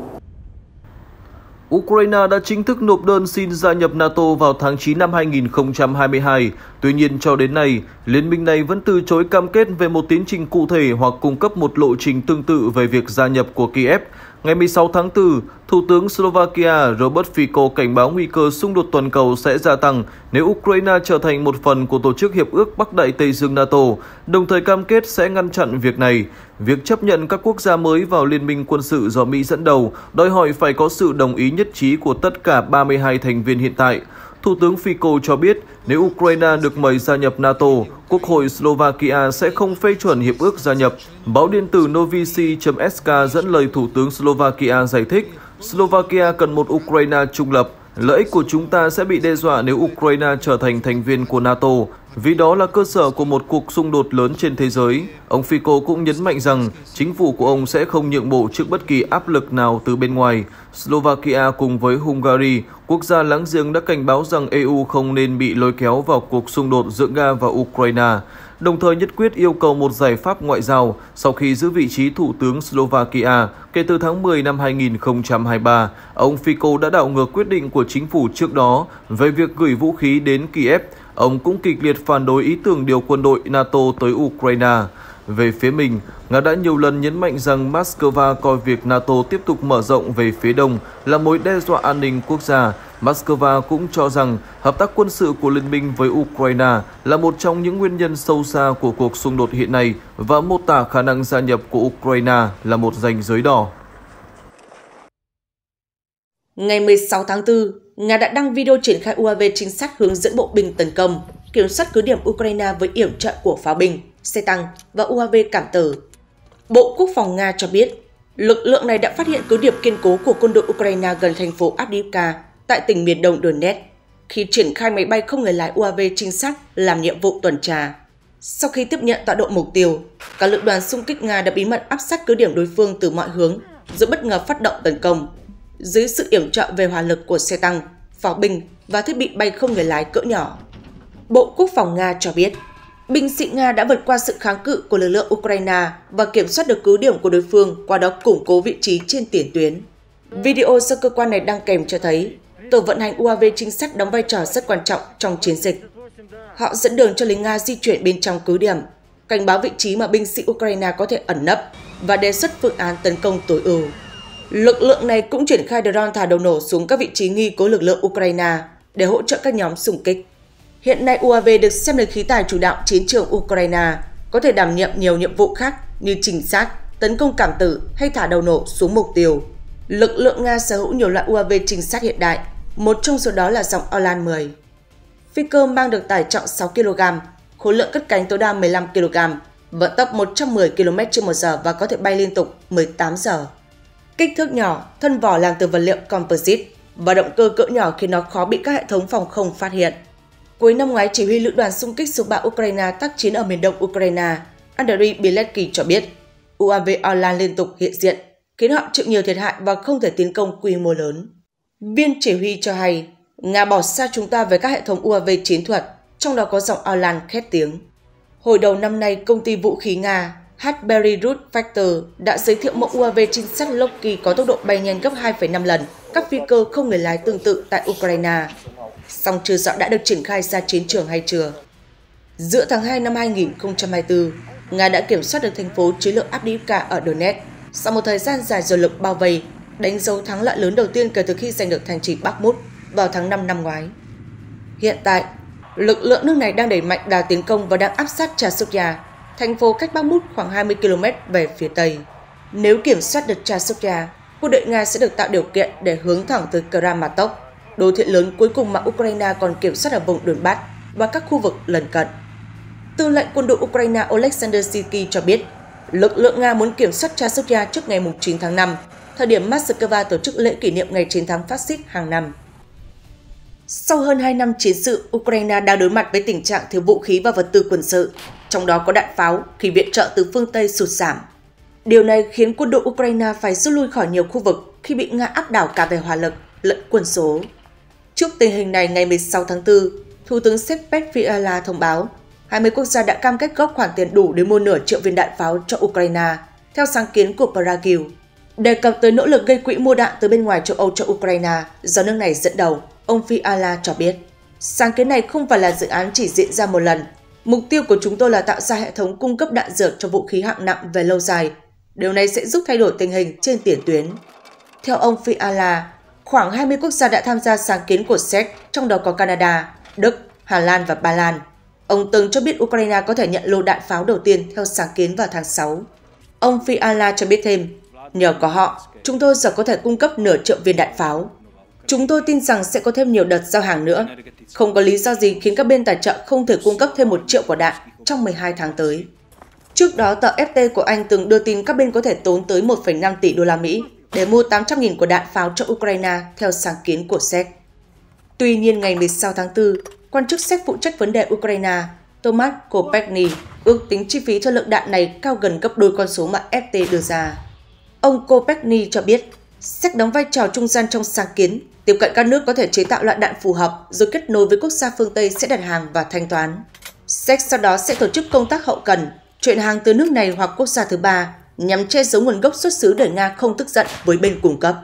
Ukraine đã chính thức nộp đơn xin gia nhập NATO vào tháng 9 năm 2022. Tuy nhiên, cho đến nay, liên minh này vẫn từ chối cam kết về một tiến trình cụ thể hoặc cung cấp một lộ trình tương tự về việc gia nhập của Kiev. Ngày 16 tháng 4, Thủ tướng Slovakia Robert Fico cảnh báo nguy cơ xung đột toàn cầu sẽ gia tăng nếu Ukraine trở thành một phần của Tổ chức Hiệp ước Bắc Đại Tây Dương NATO, đồng thời cam kết sẽ ngăn chặn việc này. Việc chấp nhận các quốc gia mới vào liên minh quân sự do Mỹ dẫn đầu đòi hỏi phải có sự đồng ý nhất trí của tất cả 32 thành viên hiện tại. Thủ tướng Fico cho biết nếu Ukraine được mời gia nhập NATO, Quốc hội Slovakia sẽ không phê chuẩn hiệp ước gia nhập. Báo điện tử Novici.sk dẫn lời Thủ tướng Slovakia giải thích, Slovakia cần một Ukraine trung lập. Lợi ích của chúng ta sẽ bị đe dọa nếu Ukraine trở thành thành viên của NATO, vì đó là cơ sở của một cuộc xung đột lớn trên thế giới. Ông Fico cũng nhấn mạnh rằng chính phủ của ông sẽ không nhượng bộ trước bất kỳ áp lực nào từ bên ngoài. Slovakia cùng với Hungary, quốc gia láng giềng đã cảnh báo rằng EU không nên bị lôi kéo vào cuộc xung đột giữa Nga và Ukraine, đồng thời nhất quyết yêu cầu một giải pháp ngoại giao sau khi giữ vị trí Thủ tướng Slovakia kể từ tháng 10 năm 2023. Ông Fico đã đảo ngược quyết định của chính phủ trước đó về việc gửi vũ khí đến Kiev. Ông cũng kịch liệt phản đối ý tưởng điều quân đội NATO tới Ukraine. Về phía mình, Nga đã nhiều lần nhấn mạnh rằng Moscow coi việc NATO tiếp tục mở rộng về phía đông là mối đe dọa an ninh quốc gia. Moscow cũng cho rằng hợp tác quân sự của Liên minh với Ukraine là một trong những nguyên nhân sâu xa của cuộc xung đột hiện nay và mô tả khả năng gia nhập của Ukraine là một ranh giới đỏ. Ngày 16 tháng 4, Nga đã đăng video triển khai UAV trinh sát hướng dẫn bộ binh tấn công, kiểm soát cứ điểm Ukraine với yểm trợ của pháo binh, xe tăng và UAV cảm tử. Bộ Quốc phòng Nga cho biết, lực lượng này đã phát hiện cứ điểm kiên cố của quân đội Ukraine gần thành phố Avdiivka tại tỉnh miền đông Donetsk khi triển khai máy bay không người lái UAV trinh sát làm nhiệm vụ tuần tra. Sau khi tiếp nhận tọa độ mục tiêu, các lữ đoàn xung kích Nga đã bí mật áp sát cứ điểm đối phương từ mọi hướng rồi bất ngờ phát động tấn công. Dưới sự yểm trợ về hỏa lực của xe tăng, pháo binh và thiết bị bay không người lái cỡ nhỏ. Bộ Quốc phòng Nga cho biết, binh sĩ Nga đã vượt qua sự kháng cự của lực lượng Ukraine và kiểm soát được cứ điểm của đối phương, qua đó củng cố vị trí trên tiền tuyến. Video do cơ quan này đăng kèm cho thấy, tổ vận hành UAV trinh sát đóng vai trò rất quan trọng trong chiến dịch. Họ dẫn đường cho lính Nga di chuyển bên trong cứ điểm, cảnh báo vị trí mà binh sĩ Ukraine có thể ẩn nấp và đề xuất phương án tấn công tối ưu. Lực lượng này cũng triển khai drone thả đầu nổ xuống các vị trí nghi của lực lượng Ukraine để hỗ trợ các nhóm xung kích. Hiện nay UAV được xem là khí tài chủ đạo chiến trường Ukraine, có thể đảm nhiệm nhiều nhiệm vụ khác như trinh sát, tấn công cảm tử hay thả đầu nổ xuống mục tiêu. Lực lượng Nga sở hữu nhiều loại UAV trinh sát hiện đại, một trong số đó là dòng Orlan 10. Phi cơ mang được tải trọng 6 kg, khối lượng cất cánh tối đa 15 kg, vận tốc 110 km/h và có thể bay liên tục 18 giờ. Kích thước nhỏ, thân vỏ làm từ vật liệu composite và động cơ cỡ nhỏ khiến nó khó bị các hệ thống phòng không phát hiện. Cuối năm ngoái, chỉ huy lữ đoàn xung kích số 3 Ukraine tác chiến ở miền đông Ukraine, Andriy Bilecki cho biết, UAV Orlan liên tục hiện diện, khiến họ chịu nhiều thiệt hại và không thể tiến công quy mô lớn. Viên chỉ huy cho hay, Nga bỏ xa chúng ta về các hệ thống UAV chiến thuật, trong đó có dòng Orlan khét tiếng. Hồi đầu năm nay, công ty vũ khí Nga Belarus Factor đã giới thiệu mẫu UAV trinh sát Loki có tốc độ bay nhanh gấp 2,5 lần các phi cơ không người lái tương tự tại Ukraine. Song chưa rõ đã được triển khai ra chiến trường hay chưa. Giữa tháng 2 năm 2024, Nga đã kiểm soát được thành phố chiến lược Avdiivka ở Donetsk sau một thời gian dài dồn lực bao vây, đánh dấu thắng lợi lớn đầu tiên kể từ khi giành được thành trì Bakhmut vào tháng 5 năm ngoái. Hiện tại, lực lượng nước này đang đẩy mạnh đà tiến công và đang áp sát Chasiv, thành phố cách Bakhmut khoảng 20 km về phía tây. Nếu kiểm soát được Chasiv, quân đội Nga sẽ được tạo điều kiện để hướng thẳng tới Kramatorsk, đô thị lớn cuối cùng mà Ukraine còn kiểm soát ở vùng Donbass và các khu vực lân cận. Tư lệnh quân đội Ukraine Oleksandr Syrskyi cho biết, lực lượng Nga muốn kiểm soát Chasiv trước ngày 9 tháng 5, thời điểm Moscow tổ chức lễ kỷ niệm ngày chiến thắng phát xít hàng năm. Sau hơn 2 năm chiến sự, Ukraine đang đối mặt với tình trạng thiếu vũ khí và vật tư quân sự, trong đó có đạn pháo khi viện trợ từ phương Tây sụt giảm. Điều này khiến quân đội Ukraine phải rút lui khỏi nhiều khu vực khi bị Nga áp đảo cả về hỏa lực lẫn quân số. Trước tình hình này, ngày 16 tháng 4, Thủ tướng Sepet Fiala thông báo 20 quốc gia đã cam kết góp khoản tiền đủ để mua nửa triệu viên đạn pháo cho Ukraine, theo sáng kiến của Prague. Đề cập tới nỗ lực gây quỹ mua đạn từ bên ngoài châu Âu cho Ukraine do nước này dẫn đầu, ông Fiala cho biết, sáng kiến này không phải là dự án chỉ diễn ra một lần. Mục tiêu của chúng tôi là tạo ra hệ thống cung cấp đạn dược cho vũ khí hạng nặng về lâu dài. Điều này sẽ giúp thay đổi tình hình trên tiền tuyến. Theo ông Fiala, khoảng 20 quốc gia đã tham gia sáng kiến của Séc, trong đó có Canada, Đức, Hà Lan và Ba Lan. Ông từng cho biết Ukraine có thể nhận lô đạn pháo đầu tiên theo sáng kiến vào tháng 6. Ông Fiala cho biết thêm, nhờ có họ, chúng tôi giờ có thể cung cấp nửa triệu viên đạn pháo. Chúng tôi tin rằng sẽ có thêm nhiều đợt giao hàng nữa. Không có lý do gì khiến các bên tài trợ không thể cung cấp thêm 1 triệu quả đạn trong 12 tháng tới. Trước đó, tờ FT của Anh từng đưa tin các bên có thể tốn tới 1,5 tỷ đô la Mỹ để mua 800.000 quả đạn pháo cho Ukraine theo sáng kiến của Séc. Tuy nhiên, ngày 16 tháng 4, quan chức Séc phụ trách vấn đề Ukraine, Tomasz Kopechny, ước tính chi phí cho lượng đạn này cao gần gấp đôi con số mà FT đưa ra. Ông Kopechny cho biết, Séc đóng vai trò trung gian trong sáng kiến, tiếp cận các nước có thể chế tạo loại đạn phù hợp rồi kết nối với quốc gia phương Tây sẽ đặt hàng và thanh toán. Séc sau đó sẽ tổ chức công tác hậu cần, chuyển hàng từ nước này hoặc quốc gia thứ ba nhằm che giấu nguồn gốc xuất xứ để Nga không tức giận với bên cung cấp.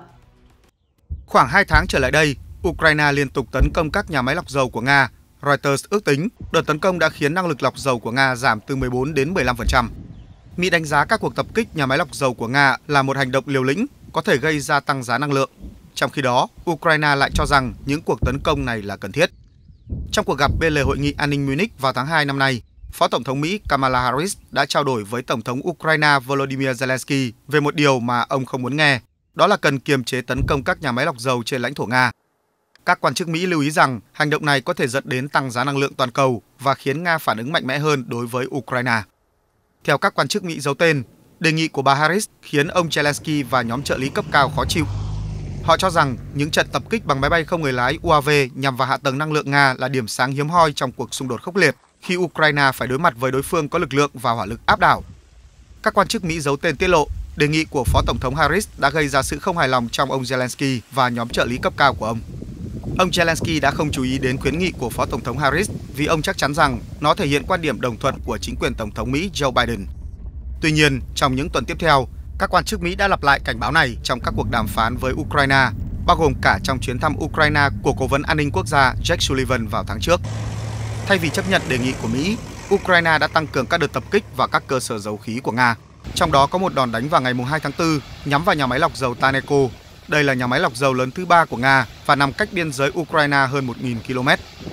Khoảng 2 tháng trở lại đây, Ukraine liên tục tấn công các nhà máy lọc dầu của Nga. Reuters ước tính đợt tấn công đã khiến năng lực lọc dầu của Nga giảm từ 14 đến 15%. Mỹ đánh giá các cuộc tập kích nhà máy lọc dầu của Nga là một hành động liều lĩnh, có thể gây ra tăng giá năng lượng. Trong khi đó, Ukraine lại cho rằng những cuộc tấn công này là cần thiết. Trong cuộc gặp bên lề Hội nghị An ninh Munich vào tháng 2 năm nay, Phó Tổng thống Mỹ Kamala Harris đã trao đổi với Tổng thống Ukraine Volodymyr Zelensky về một điều mà ông không muốn nghe, đó là cần kiềm chế tấn công các nhà máy lọc dầu trên lãnh thổ Nga. Các quan chức Mỹ lưu ý rằng hành động này có thể dẫn đến tăng giá năng lượng toàn cầu và khiến Nga phản ứng mạnh mẽ hơn đối với Ukraine. Theo các quan chức Mỹ giấu tên, đề nghị của bà Harris khiến ông Zelensky và nhóm trợ lý cấp cao khó chịu. Họ cho rằng những trận tập kích bằng máy bay không người lái UAV nhằm vào hạ tầng năng lượng Nga là điểm sáng hiếm hoi trong cuộc xung đột khốc liệt khi Ukraine phải đối mặt với đối phương có lực lượng và hỏa lực áp đảo. Các quan chức Mỹ giấu tên tiết lộ, đề nghị của Phó Tổng thống Harris đã gây ra sự không hài lòng trong ông Zelensky và nhóm trợ lý cấp cao của ông. Ông Zelensky đã không chú ý đến khuyến nghị của Phó Tổng thống Harris vì ông chắc chắn rằng nó thể hiện quan điểm đồng thuận của chính quyền Tổng thống Mỹ Joe Biden. Tuy nhiên, trong những tuần tiếp theo, các quan chức Mỹ đã lặp lại cảnh báo này trong các cuộc đàm phán với Ukraine, bao gồm cả trong chuyến thăm Ukraine của Cố vấn An ninh Quốc gia Jake Sullivan vào tháng trước. Thay vì chấp nhận đề nghị của Mỹ, Ukraine đã tăng cường các đợt tập kích vào các cơ sở dầu khí của Nga. Trong đó có một đòn đánh vào ngày 2 tháng 4 nhắm vào nhà máy lọc dầu Taneco. Đây là nhà máy lọc dầu lớn thứ 3 của Nga và nằm cách biên giới Ukraine hơn 1.000 km.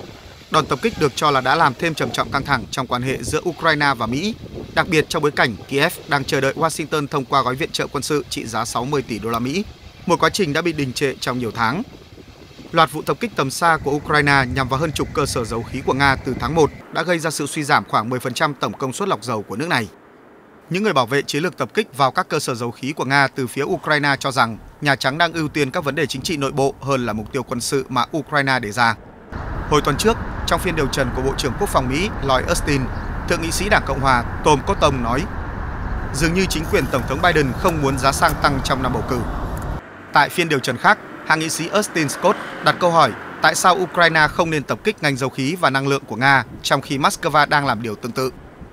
Đòn tập kích được cho là đã làm thêm trầm trọng căng thẳng trong quan hệ giữa Ukraine và Mỹ, đặc biệt trong bối cảnh Kiev đang chờ đợi Washington thông qua gói viện trợ quân sự trị giá 60 tỷ đô la Mỹ, một quá trình đã bị đình trệ trong nhiều tháng. Loạt vụ tập kích tầm xa của Ukraine nhằm vào hơn chục cơ sở dầu khí của Nga từ tháng 1 đã gây ra sự suy giảm khoảng 10% tổng công suất lọc dầu của nước này. Những người bảo vệ chiến lược tập kích vào các cơ sở dầu khí của Nga từ phía Ukraine cho rằng Nhà Trắng đang ưu tiên các vấn đề chính trị nội bộ hơn là mục tiêu quân sự mà Ukraine đề ra. Hồi tuần trước, trong phiên điều trần của Bộ trưởng Quốc phòng Mỹ Lloyd Austin, Thượng nghị sĩ Đảng Cộng hòa Tom Cotton nói, dường như chính quyền Tổng thống Biden không muốn giá xăng tăng trong năm bầu cử. Tại phiên điều trần khác, hạ nghị sĩ Austin Scott đặt câu hỏi tại sao Ukraine không nên tập kích ngành dầu khí và năng lượng của Nga trong khi Moscow đang làm điều tương tự.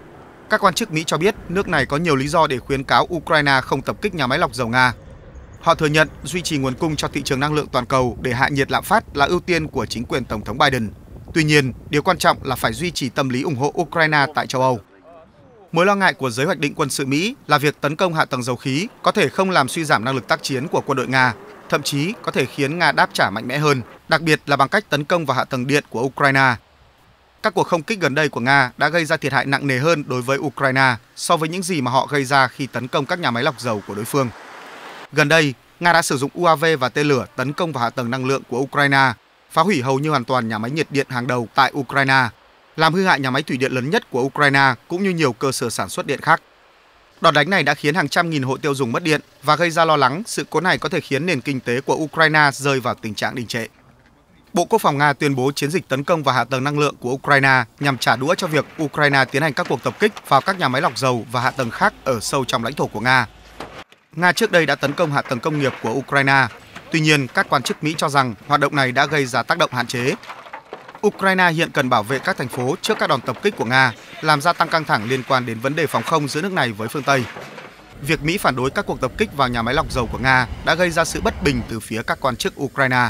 Các quan chức Mỹ cho biết nước này có nhiều lý do để khuyến cáo Ukraine không tập kích nhà máy lọc dầu Nga. Họ thừa nhận duy trì nguồn cung cho thị trường năng lượng toàn cầu để hạ nhiệt lạm phát là ưu tiên của chính quyền Tổng thống Biden. Tuy nhiên, điều quan trọng là phải duy trì tâm lý ủng hộ Ukraine tại châu Âu. Mối lo ngại của giới hoạch định quân sự Mỹ là việc tấn công hạ tầng dầu khí có thể không làm suy giảm năng lực tác chiến của quân đội Nga, thậm chí có thể khiến Nga đáp trả mạnh mẽ hơn, đặc biệt là bằng cách tấn công vào hạ tầng điện của Ukraine. Các cuộc không kích gần đây của Nga đã gây ra thiệt hại nặng nề hơn đối với Ukraine so với những gì mà họ gây ra khi tấn công các nhà máy lọc dầu của đối phương. Gần đây, Nga đã sử dụng UAV và tên lửa tấn công vào hạ tầng năng lượng của Ukraine, phá hủy hầu như hoàn toàn nhà máy nhiệt điện hàng đầu tại Ukraine, làm hư hại nhà máy thủy điện lớn nhất của Ukraine cũng như nhiều cơ sở sản xuất điện khác. Đòn đánh này đã khiến hàng trăm nghìn hộ tiêu dùng mất điện và gây ra lo lắng sự cố này có thể khiến nền kinh tế của Ukraine rơi vào tình trạng đình trệ. Bộ Quốc phòng Nga tuyên bố chiến dịch tấn công vào hạ tầng năng lượng của Ukraine nhằm trả đũa cho việc Ukraine tiến hành các cuộc tập kích vào các nhà máy lọc dầu và hạ tầng khác ở sâu trong lãnh thổ của Nga. Nga trước đây đã tấn công hạ tầng công nghiệp của Ukraine. Tuy nhiên, các quan chức Mỹ cho rằng hoạt động này đã gây ra tác động hạn chế. Ukraine hiện cần bảo vệ các thành phố trước các đòn tập kích của Nga, làm gia tăng căng thẳng liên quan đến vấn đề phòng không giữa nước này với phương Tây. Việc Mỹ phản đối các cuộc tập kích vào nhà máy lọc dầu của Nga đã gây ra sự bất bình từ phía các quan chức Ukraine.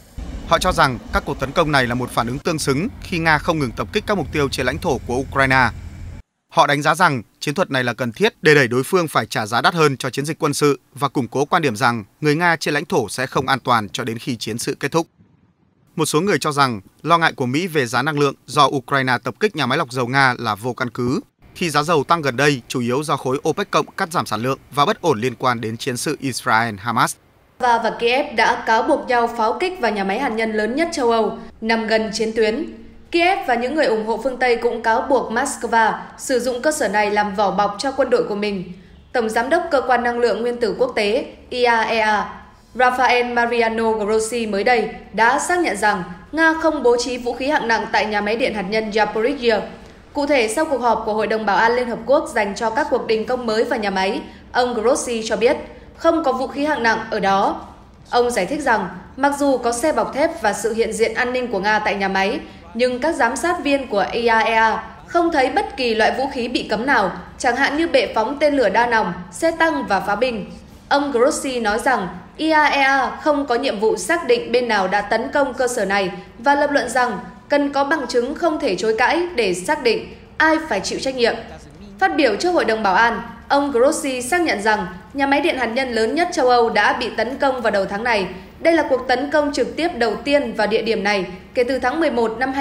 Họ cho rằng các cuộc tấn công này là một phản ứng tương xứng khi Nga không ngừng tập kích các mục tiêu trên lãnh thổ của Ukraine. Họ đánh giá rằng chiến thuật này là cần thiết để đẩy đối phương phải trả giá đắt hơn cho chiến dịch quân sự và củng cố quan điểm rằng người Nga trên lãnh thổ sẽ không an toàn cho đến khi chiến sự kết thúc. Một số người cho rằng lo ngại của Mỹ về giá năng lượng do Ukraine tập kích nhà máy lọc dầu Nga là vô căn cứ, khi giá dầu tăng gần đây chủ yếu do khối OPEC cộng cắt giảm sản lượng và bất ổn liên quan đến chiến sự Israel-Hamas. Và Kiev đã cáo buộc nhau pháo kích vào nhà máy hạt nhân lớn nhất châu Âu, nằm gần chiến tuyến. Kiev và những người ủng hộ phương Tây cũng cáo buộc Moscow sử dụng cơ sở này làm vỏ bọc cho quân đội của mình. Tổng giám đốc Cơ quan Năng lượng Nguyên tử Quốc tế IAEA, Rafael Mariano Grossi mới đây đã xác nhận rằng Nga không bố trí vũ khí hạng nặng tại nhà máy điện hạt nhân Zaporizhzhia. Cụ thể, sau cuộc họp của Hội đồng Bảo an Liên Hợp Quốc dành cho các cuộc đình công mới vào nhà máy, ông Grossi cho biết không có vũ khí hạng nặng ở đó. Ông giải thích rằng mặc dù có xe bọc thép và sự hiện diện an ninh của Nga tại nhà máy, nhưng các giám sát viên của IAEA không thấy bất kỳ loại vũ khí bị cấm nào, chẳng hạn như bệ phóng tên lửa đa nòng, xe tăng và pháo binh. Ông Grossi nói rằng IAEA không có nhiệm vụ xác định bên nào đã tấn công cơ sở này và lập luận rằng cần có bằng chứng không thể chối cãi để xác định ai phải chịu trách nhiệm. Phát biểu trước Hội đồng Bảo an, ông Grossi xác nhận rằng nhà máy điện hạt nhân lớn nhất châu Âu đã bị tấn công vào đầu tháng này. Đây là cuộc tấn công trực tiếp đầu tiên vào địa điểm này kể từ tháng 11 năm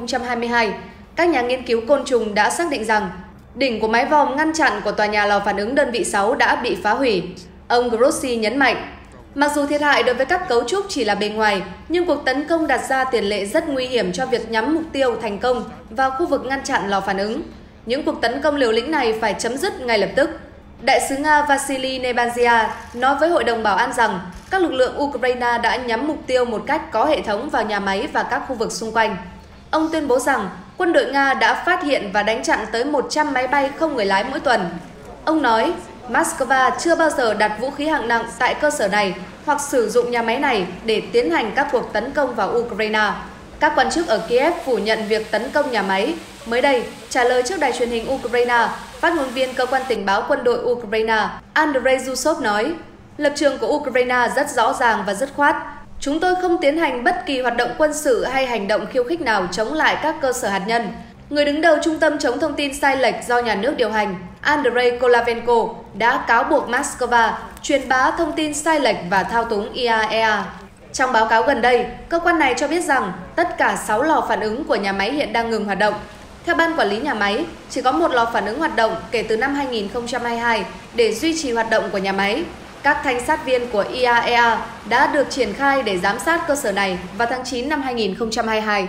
2022. Các nhà nghiên cứu côn trùng đã xác định rằng đỉnh của mái vòm ngăn chặn của tòa nhà lò phản ứng đơn vị 6 đã bị phá hủy. Ông Grossi nhấn mạnh, mặc dù thiệt hại đối với các cấu trúc chỉ là bề ngoài, nhưng cuộc tấn công đặt ra tiền lệ rất nguy hiểm cho việc nhắm mục tiêu thành công vào khu vực ngăn chặn lò phản ứng. Những cuộc tấn công liều lĩnh này phải chấm dứt ngay lập tức. Đại sứ Nga Vasily Nebenzia nói với Hội đồng Bảo an rằng các lực lượng Ukraine đã nhắm mục tiêu một cách có hệ thống vào nhà máy và các khu vực xung quanh. Ông tuyên bố rằng quân đội Nga đã phát hiện và đánh chặn tới 100 máy bay không người lái mỗi tuần. Ông nói, Moscow chưa bao giờ đặt vũ khí hạng nặng tại cơ sở này hoặc sử dụng nhà máy này để tiến hành các cuộc tấn công vào Ukraine. Các quan chức ở Kiev phủ nhận việc tấn công nhà máy. Mới đây, trả lời trước đài truyền hình Ukraine, phát ngôn viên cơ quan tình báo quân đội Ukraine Andrei Zhusov nói, lập trường của Ukraine rất rõ ràng và dứt khoát. Chúng tôi không tiến hành bất kỳ hoạt động quân sự hay hành động khiêu khích nào chống lại các cơ sở hạt nhân. Người đứng đầu Trung tâm chống thông tin sai lệch do nhà nước điều hành, Andrei Kolavenko, đã cáo buộc Moscow truyền bá thông tin sai lệch và thao túng IAEA. Trong báo cáo gần đây, cơ quan này cho biết rằng tất cả 6 lò phản ứng của nhà máy hiện đang ngừng hoạt động. Theo ban quản lý nhà máy, chỉ có một lò phản ứng hoạt động kể từ năm 2022 để duy trì hoạt động của nhà máy. Các thanh sát viên của IAEA đã được triển khai để giám sát cơ sở này vào tháng 9 năm 2022.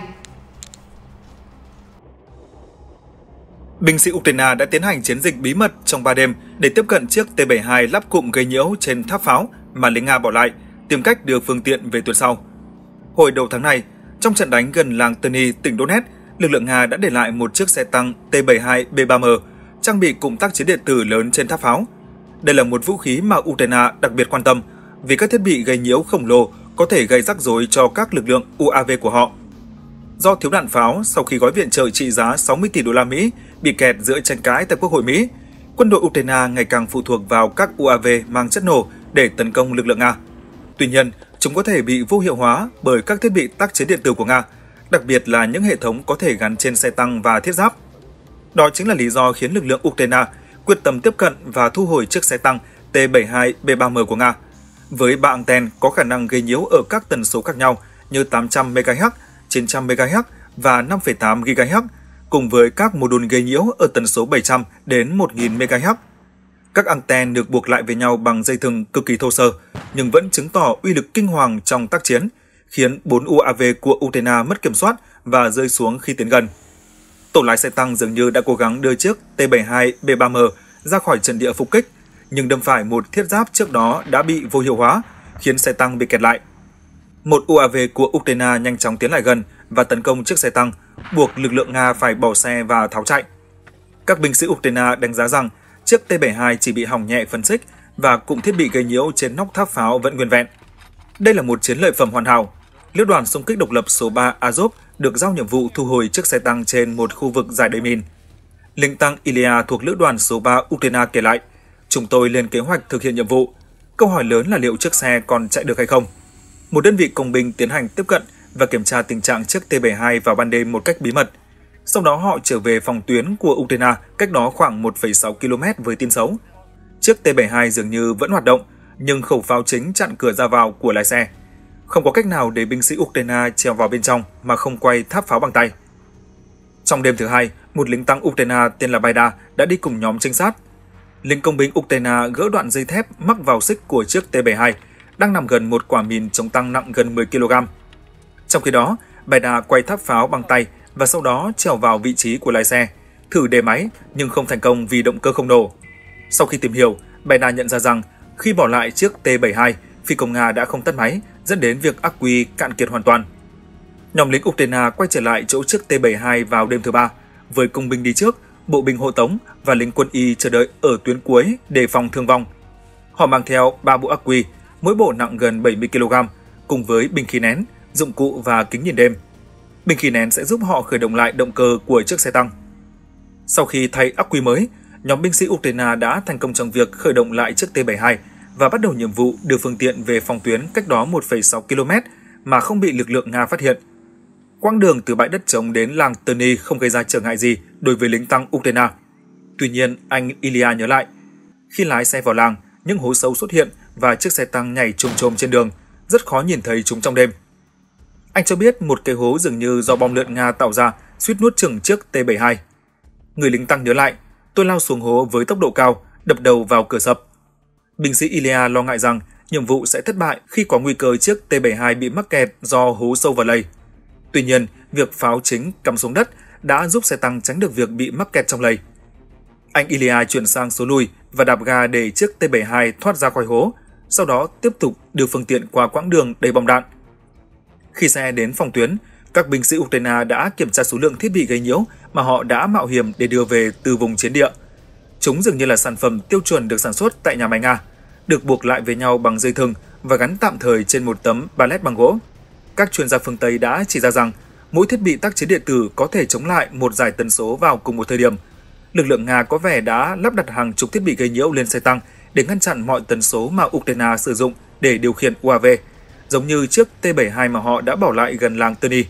Binh sĩ Ukraine đã tiến hành chiến dịch bí mật trong 3 đêm để tiếp cận chiếc T-72 lắp cụm gây nhiễu trên tháp pháo mà lính Nga bỏ lại, tìm cách đưa phương tiện về tuần sau. Hồi đầu tháng này, trong trận đánh gần làng Terny, tỉnh Donetsk, lực lượng Nga đã để lại một chiếc xe tăng T-72B3M trang bị cụm tác chiến điện tử lớn trên tháp pháo. Đây là một vũ khí mà Ukraine đặc biệt quan tâm vì các thiết bị gây nhiễu khổng lồ có thể gây rắc rối cho các lực lượng UAV của họ. Do thiếu đạn pháo sau khi gói viện trợ trị giá 60 tỷ đô la Mỹ bị kẹt giữa tranh cãi tại Quốc hội Mỹ, quân đội Ukraine ngày càng phụ thuộc vào các UAV mang chất nổ để tấn công lực lượng Nga. Tuy nhiên, chúng có thể bị vô hiệu hóa bởi các thiết bị tác chiến điện tử của Nga, đặc biệt là những hệ thống có thể gắn trên xe tăng và thiết giáp. Đó chính là lý do khiến lực lượng Ukraine quyết tâm tiếp cận và thu hồi chiếc xe tăng T-72B3M của Nga, với 3 anten có khả năng gây nhiễu ở các tần số khác nhau như 800 MHz, 900 MHz và 5,8 GHz, cùng với các mô đun gây nhiễu ở tần số 700 đến 1000 MHz. Các anten được buộc lại với nhau bằng dây thừng cực kỳ thô sơ, nhưng vẫn chứng tỏ uy lực kinh hoàng trong tác chiến, khiến 4 UAV của Ukraine mất kiểm soát và rơi xuống khi tiến gần. Tổ lái xe tăng dường như đã cố gắng đưa chiếc T-72B3M ra khỏi trận địa phục kích, nhưng đâm phải một thiết giáp trước đó đã bị vô hiệu hóa, khiến xe tăng bị kẹt lại. Một UAV của Ukraine nhanh chóng tiến lại gần và tấn công chiếc xe tăng, buộc lực lượng Nga phải bỏ xe và tháo chạy. Các binh sĩ Ukraine đánh giá rằng chiếc T-72 chỉ bị hỏng nhẹ phần xích và cụm thiết bị gây nhiễu trên nóc tháp pháo vẫn nguyên vẹn. Đây là một chiến lợi phẩm hoàn hảo. Lữ đoàn xung kích độc lập số 3 Azov được giao nhiệm vụ thu hồi chiếc xe tăng trên một khu vực rải đầy mìn. Lính tăng Ilya thuộc lữ đoàn số 3 Ukraine kể lại, chúng tôi lên kế hoạch thực hiện nhiệm vụ. Câu hỏi lớn là liệu chiếc xe còn chạy được hay không? Một đơn vị công binh tiến hành tiếp cận và kiểm tra tình trạng chiếc T-72 vào ban đêm một cách bí mật. Sau đó họ trở về phòng tuyến của Ukraine cách đó khoảng 1,6 km với tin xấu. Chiếc T-72 dường như vẫn hoạt động, nhưng khẩu pháo chính chặn cửa ra vào của lái xe. Không có cách nào để binh sĩ Ukraine trèo vào bên trong mà không quay tháp pháo bằng tay. Trong đêm thứ hai, một lính tăng Ukraine tên là Baida đã đi cùng nhóm trinh sát. Lính công binh Ukraine gỡ đoạn dây thép mắc vào xích của chiếc T-72 đang nằm gần một quả mìn chống tăng nặng gần 10 kg. Trong khi đó, Biden quay tháp pháo bằng tay và sau đó trèo vào vị trí của lái xe, thử đề máy nhưng không thành công vì động cơ không nổ. Sau khi tìm hiểu, Biden nhận ra rằng khi bỏ lại chiếc T-72, phi công Nga đã không tắt máy, dẫn đến việc ắc quy cạn kiệt hoàn toàn. Nhóm lính Ukraine quay trở lại chỗ chiếc T-72 vào đêm thứ Ba, với công binh đi trước, bộ binh hộ tống và lính quân y chờ đợi ở tuyến cuối để phòng thương vong. Họ mang theo 3 bộ ắc quy, mỗi bộ nặng gần 70 kg, cùng với bình khí nén, dụng cụ và kính nhìn đêm. Bình khí nén sẽ giúp họ khởi động lại động cơ của chiếc xe tăng. Sau khi thay ắc quy mới, nhóm binh sĩ Ukraine đã thành công trong việc khởi động lại chiếc T-72 và bắt đầu nhiệm vụ đưa phương tiện về phòng tuyến cách đó 1,6 km mà không bị lực lượng Nga phát hiện. Quãng đường từ bãi đất trống đến làng Terny không gây ra trở ngại gì đối với lính tăng Ukraine. Tuy nhiên, anh Ilya nhớ lại, khi lái xe vào làng, những hố sâu xuất hiện và chiếc xe tăng nhảy chồm chồm trên đường, rất khó nhìn thấy chúng trong đêm. Anh cho biết một cái hố dường như do bom lượn Nga tạo ra suýt nuốt chửng chiếc T-72. Người lính tăng nhớ lại, tôi lao xuống hố với tốc độ cao, đập đầu vào cửa sập. Binh sĩ Ilya lo ngại rằng nhiệm vụ sẽ thất bại khi có nguy cơ chiếc T-72 bị mắc kẹt do hố sâu vào lầy. Tuy nhiên, việc pháo chính cắm xuống đất đã giúp xe tăng tránh được việc bị mắc kẹt trong lầy. Anh Ilya chuyển sang số lùi và đạp ga để chiếc T-72 thoát ra khỏi hố, sau đó tiếp tục đưa phương tiện qua quãng đường đầy bom đạn. Khi xe đến phòng tuyến, các binh sĩ Ukraine đã kiểm tra số lượng thiết bị gây nhiễu mà họ đã mạo hiểm để đưa về từ vùng chiến địa. Chúng dường như là sản phẩm tiêu chuẩn được sản xuất tại nhà máy Nga, được buộc lại với nhau bằng dây thừng và gắn tạm thời trên một tấm pallet bằng gỗ. Các chuyên gia phương Tây đã chỉ ra rằng mỗi thiết bị tác chiến điện tử có thể chống lại một dải tần số vào cùng một thời điểm. Lực lượng Nga có vẻ đã lắp đặt hàng chục thiết bị gây nhiễu lên xe tăng để ngăn chặn mọi tần số mà Ukraine sử dụng để điều khiển UAV, giống như chiếc T-72 mà họ đã bỏ lại gần làng Terny.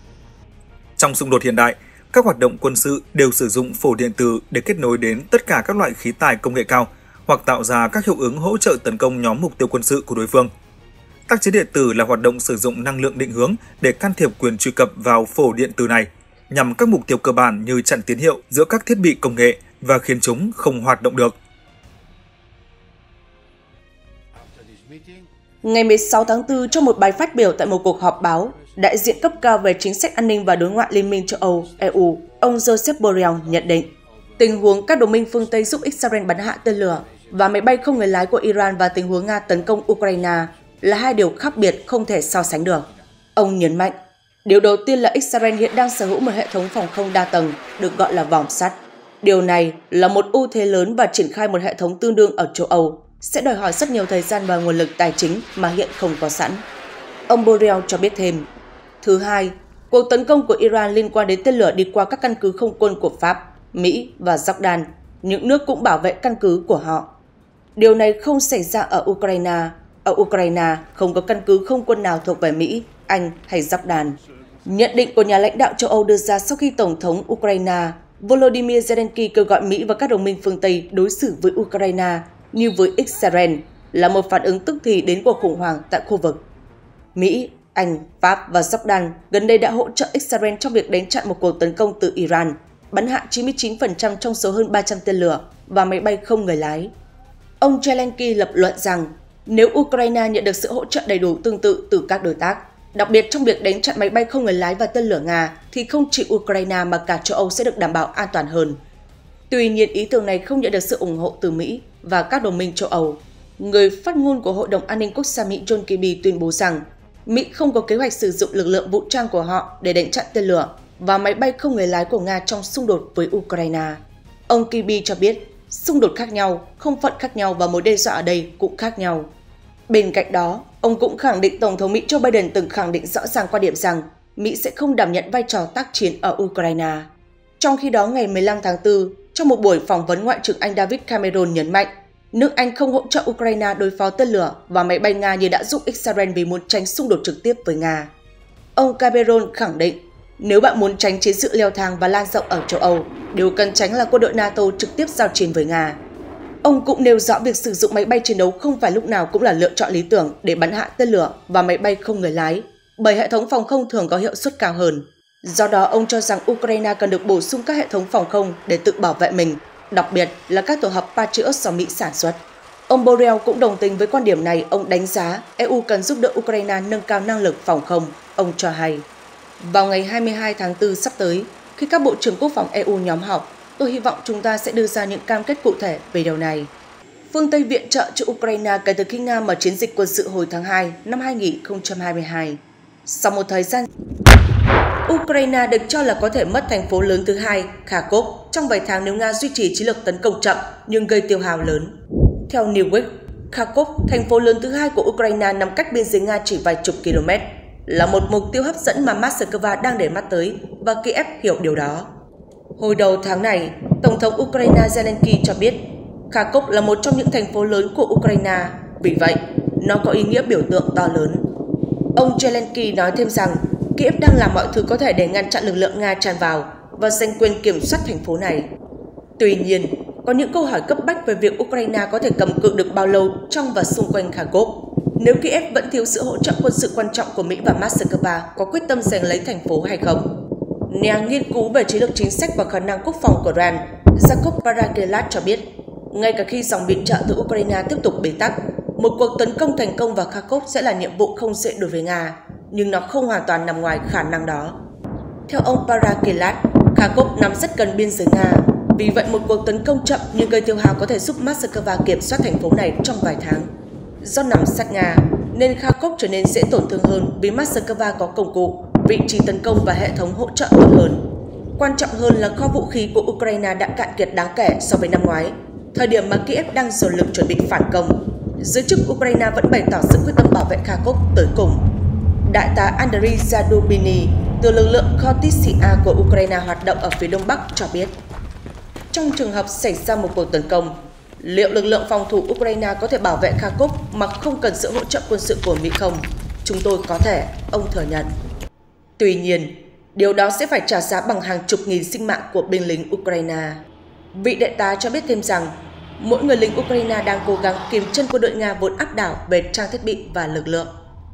Trong xung đột hiện đại, các hoạt động quân sự đều sử dụng phổ điện tử để kết nối đến tất cả các loại khí tài công nghệ cao hoặc tạo ra các hiệu ứng hỗ trợ tấn công nhóm mục tiêu quân sự của đối phương. Tác chiến điện tử là hoạt động sử dụng năng lượng định hướng để can thiệp quyền truy cập vào phổ điện tử này, nhằm các mục tiêu cơ bản như chặn tín hiệu giữa các thiết bị công nghệ và khiến chúng không hoạt động được. Ngày 16 tháng 4, trong một bài phát biểu tại một cuộc họp báo, đại diện cấp cao về chính sách an ninh và đối ngoại Liên minh châu Âu, EU, ông Josep Borrell nhận định, tình huống các đồng minh phương Tây giúp Israel bắn hạ tên lửa và máy bay không người lái của Iran và tình huống Nga tấn công Ukraine là hai điều khác biệt không thể so sánh được. Ông nhấn mạnh, điều đầu tiên là Israel hiện đang sở hữu một hệ thống phòng không đa tầng, được gọi là vòm sắt. Điều này là một ưu thế lớn và triển khai một hệ thống tương đương ở châu Âu sẽ đòi hỏi rất nhiều thời gian và nguồn lực tài chính mà hiện không có sẵn. Ông Borrell cho biết thêm, thứ hai, cuộc tấn công của Iran liên quan đến tên lửa đi qua các căn cứ không quân của Pháp, Mỹ và Jordan, những nước cũng bảo vệ căn cứ của họ. Điều này không xảy ra ở Ukraine. Ở Ukraine không có căn cứ không quân nào thuộc về Mỹ, Anh hay Jordan. Nhận định của nhà lãnh đạo châu Âu đưa ra sau khi Tổng thống Ukraine Volodymyr Zelensky kêu gọi Mỹ và các đồng minh phương Tây đối xử với Ukraine như với Israel là một phản ứng tức thì đến cuộc khủng hoảng tại khu vực. Mỹ, Anh, Pháp và Jordan gần đây đã hỗ trợ Israel trong việc đánh chặn một cuộc tấn công từ Iran, bắn hạ 99% trong số hơn 300 tên lửa và máy bay không người lái. Ông Zelensky lập luận rằng nếu Ukraine nhận được sự hỗ trợ đầy đủ tương tự từ các đối tác, đặc biệt trong việc đánh chặn máy bay không người lái và tên lửa Nga, thì không chỉ Ukraine mà cả châu Âu sẽ được đảm bảo an toàn hơn. Tuy nhiên, ý tưởng này không nhận được sự ủng hộ từ Mỹ và các đồng minh châu Âu. Người phát ngôn của Hội đồng An ninh Quốc gia Mỹ John Kirby tuyên bố rằng Mỹ không có kế hoạch sử dụng lực lượng vũ trang của họ để đánh chặn tên lửa và máy bay không người lái của Nga trong xung đột với Ukraine. Ông Kirby cho biết, xung đột khác nhau, không phận khác nhau và mối đe dọa ở đây cũng khác nhau. Bên cạnh đó, ông cũng khẳng định Tổng thống Mỹ Joe Biden từng khẳng định rõ ràng quan điểm rằng Mỹ sẽ không đảm nhận vai trò tác chiến ở Ukraine. Trong khi đó, ngày 15 tháng 4, trong một buổi phỏng vấn, Ngoại trưởng Anh David Cameron nhấn mạnh nước Anh không hỗ trợ Ukraine đối phó tên lửa và máy bay Nga như đã giúp Israel vì muốn tránh xung đột trực tiếp với Nga. Ông Cameron khẳng định, nếu bạn muốn tránh chiến sự leo thang và lan rộng ở châu Âu, điều cần tránh là quân đội NATO trực tiếp giao chiến với Nga. Ông cũng nêu rõ việc sử dụng máy bay chiến đấu không phải lúc nào cũng là lựa chọn lý tưởng để bắn hạ tên lửa và máy bay không người lái, bởi hệ thống phòng không thường có hiệu suất cao hơn. Do đó, ông cho rằng Ukraine cần được bổ sung các hệ thống phòng không để tự bảo vệ mình, đặc biệt là các tổ hợp Patriot do Mỹ sản xuất. Ông Borrell cũng đồng tình với quan điểm này. Ông đánh giá EU cần giúp đỡ Ukraine nâng cao năng lực phòng không. Ông cho hay, vào ngày 22 tháng 4 sắp tới, khi các bộ trưởng quốc phòng EU nhóm họp, tôi hy vọng chúng ta sẽ đưa ra những cam kết cụ thể về điều này. Phương Tây viện trợ cho Ukraine kể từ khi Nga mở chiến dịch quân sự hồi tháng 2 năm 2022. Sau một thời gian, Ukraine được cho là có thể mất thành phố lớn thứ hai, Kharkov, trong vài tháng nếu Nga duy trì chiến lược tấn công chậm nhưng gây tiêu hao lớn. Theo Newsweek, Kharkov, thành phố lớn thứ hai của Ukraine nằm cách biên giới Nga chỉ vài chục km, là một mục tiêu hấp dẫn mà Moscow đang để mắt tới và Kiev hiểu điều đó. Hồi đầu tháng này, Tổng thống Ukraine Zelensky cho biết Kharkov là một trong những thành phố lớn của Ukraine, vì vậy nó có ý nghĩa biểu tượng to lớn. Ông Zelensky nói thêm rằng Kiev đang làm mọi thứ có thể để ngăn chặn lực lượng Nga tràn vào và giành quyền kiểm soát thành phố này. Tuy nhiên, có những câu hỏi cấp bách về việc Ukraine có thể cầm cự được bao lâu trong và xung quanh Kharkov. Nếu Kiev vẫn thiếu sự hỗ trợ quân sự quan trọng của Mỹ và Moscow có quyết tâm giành lấy thành phố hay không. Nhà nghiên cứu về chiến lược chính sách và khả năng quốc phòng của RAND, Jakub Parakelat cho biết, ngay cả khi dòng viện trợ từ Ukraine tiếp tục bế tắc, một cuộc tấn công thành công vào Kharkov sẽ là nhiệm vụ không dễ đối với Nga, nhưng nó không hoàn toàn nằm ngoài khả năng đó. Theo ông Parakelat, Kharkov nằm rất gần biên giới Nga, vì vậy một cuộc tấn công chậm nhưng gây tiêu hao có thể giúp Moscow kiểm soát thành phố này trong vài tháng. Do nằm sát Nga, nên Kharkov trở nên dễ tổn thương hơn vì Moscow có công cụ, vị trí tấn công và hệ thống hỗ trợ tốt hơn. Quan trọng hơn là kho vũ khí của Ukraine đã cạn kiệt đáng kể so với năm ngoái, thời điểm mà Kiev đang dồn lực chuẩn bị phản công. Giới chức Ukraine vẫn bày tỏ sự quyết tâm bảo vệ Kharkov tới cùng. Đại tá Andriy Zadubiny từ lực lượng Khortytsia của Ukraine hoạt động ở phía đông bắc cho biết, trong trường hợp xảy ra một cuộc tấn công, liệu lực lượng phòng thủ Ukraine có thể bảo vệ Kharkov mà không cần sự hỗ trợ quân sự của Mỹ không? Chúng tôi có thể, ông thừa nhận. Tuy nhiên, điều đó sẽ phải trả giá bằng hàng chục nghìn sinh mạng của binh lính Ukraine. Vị đại tá cho biết thêm rằng, mỗi người lính Ukraine đang cố gắng kiềm chân quân đội Nga vốn áp đảo về trang thiết bị và lực lượng.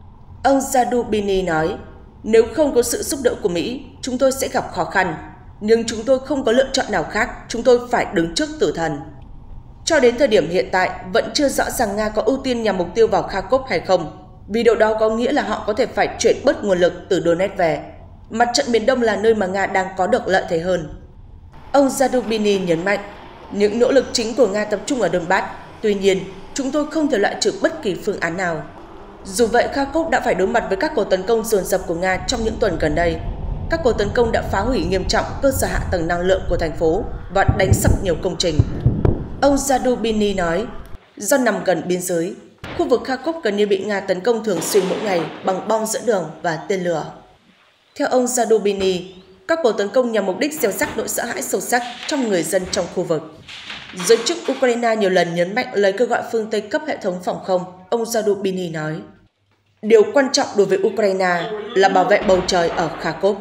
Ông Zadubiny nói, nếu không có sự giúp đỡ của Mỹ, chúng tôi sẽ gặp khó khăn, nhưng chúng tôi không có lựa chọn nào khác, chúng tôi phải đứng trước tử thần. Cho đến thời điểm hiện tại, vẫn chưa rõ ràng Nga có ưu tiên nhằm mục tiêu vào Kharkov hay không, vì điều đó có nghĩa là họ có thể phải chuyển bớt nguồn lực từ Donetsk về. Mặt trận miền Đông là nơi mà Nga đang có được lợi thế hơn. Ông Zadubiny nhấn mạnh, những nỗ lực chính của Nga tập trung ở Donbass, tuy nhiên, chúng tôi không thể loại trừ bất kỳ phương án nào. Dù vậy, Kharkov đã phải đối mặt với các cuộc tấn công dồn dập của Nga trong những tuần gần đây. Các cuộc tấn công đã phá hủy nghiêm trọng cơ sở hạ tầng năng lượng của thành phố và đánh sập nhiều công trình. Ông Zadubiny nói, do nằm gần biên giới, khu vực Kharkov gần như bị Nga tấn công thường xuyên mỗi ngày bằng bom dẫn đường và tên lửa. Theo ông Zadubiny, các cuộc tấn công nhằm mục đích gieo rắc nỗi sợ hãi sâu sắc trong người dân trong khu vực. Giới chức Ukraine nhiều lần nhấn mạnh lời kêu gọi phương Tây cấp hệ thống phòng không, ông Zadubiny nói. Điều quan trọng đối với Ukraine là bảo vệ bầu trời ở Kharkov.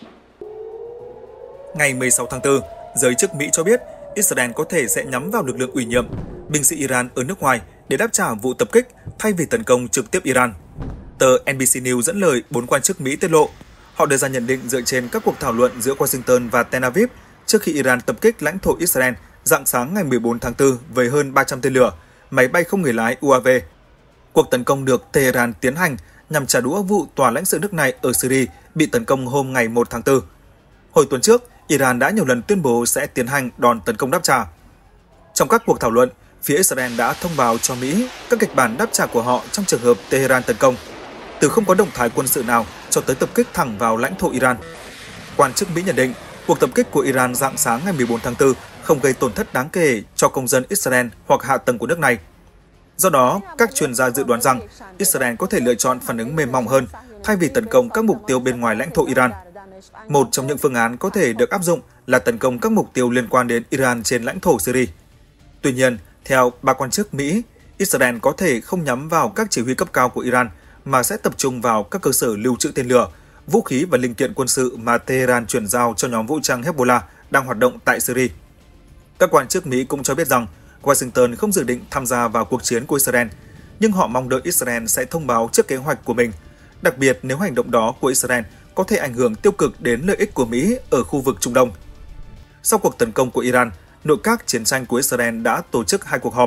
Ngày 16 tháng 4, giới chức Mỹ cho biết Israel có thể sẽ nhắm vào lực lượng ủy nhiệm, binh sĩ Iran ở nước ngoài để đáp trả vụ tập kích thay vì tấn công trực tiếp Iran. Tờ NBC News dẫn lời 4 quan chức Mỹ tiết lộ, họ đưa ra nhận định dựa trên các cuộc thảo luận giữa Washington và Tel Aviv trước khi Iran tập kích lãnh thổ Israel rạng sáng ngày 14 tháng 4 với hơn 300 tên lửa, máy bay không người lái UAV. Cuộc tấn công được Tehran tiến hành nhằm trả đũa vụ tòa lãnh sự nước này ở Syria bị tấn công hôm ngày 1 tháng 4. Hồi tuần trước, Iran đã nhiều lần tuyên bố sẽ tiến hành đòn tấn công đáp trả. Trong các cuộc thảo luận, phía Israel đã thông báo cho Mỹ các kịch bản đáp trả của họ trong trường hợp Tehran tấn công, từ không có động thái quân sự nào cho tới tập kích thẳng vào lãnh thổ Iran. Quan chức Mỹ nhận định, cuộc tập kích của Iran rạng sáng ngày 14 tháng 4 không gây tổn thất đáng kể cho công dân Israel hoặc hạ tầng của nước này. Do đó, các chuyên gia dự đoán rằng Israel có thể lựa chọn phản ứng mềm mỏng hơn thay vì tấn công các mục tiêu bên ngoài lãnh thổ Iran. Một trong những phương án có thể được áp dụng là tấn công các mục tiêu liên quan đến Iran trên lãnh thổ Syria. Tuy nhiên, theo 3 quan chức Mỹ, Israel có thể không nhắm vào các chỉ huy cấp cao của Iran mà sẽ tập trung vào các cơ sở lưu trữ tên lửa, vũ khí và linh kiện quân sự mà Tehran chuyển giao cho nhóm vũ trang Hezbollah đang hoạt động tại Syria. Các quan chức Mỹ cũng cho biết rằng Washington không dự định tham gia vào cuộc chiến của Israel, nhưng họ mong đợi Israel sẽ thông báo trước kế hoạch của mình, đặc biệt nếu hành động đó của Israel có thể ảnh hưởng tiêu cực đến lợi ích của Mỹ ở khu vực Trung Đông. Sau cuộc tấn công của Iran, nội các chiến tranh của Israel đã tổ chức 2 cuộc họp.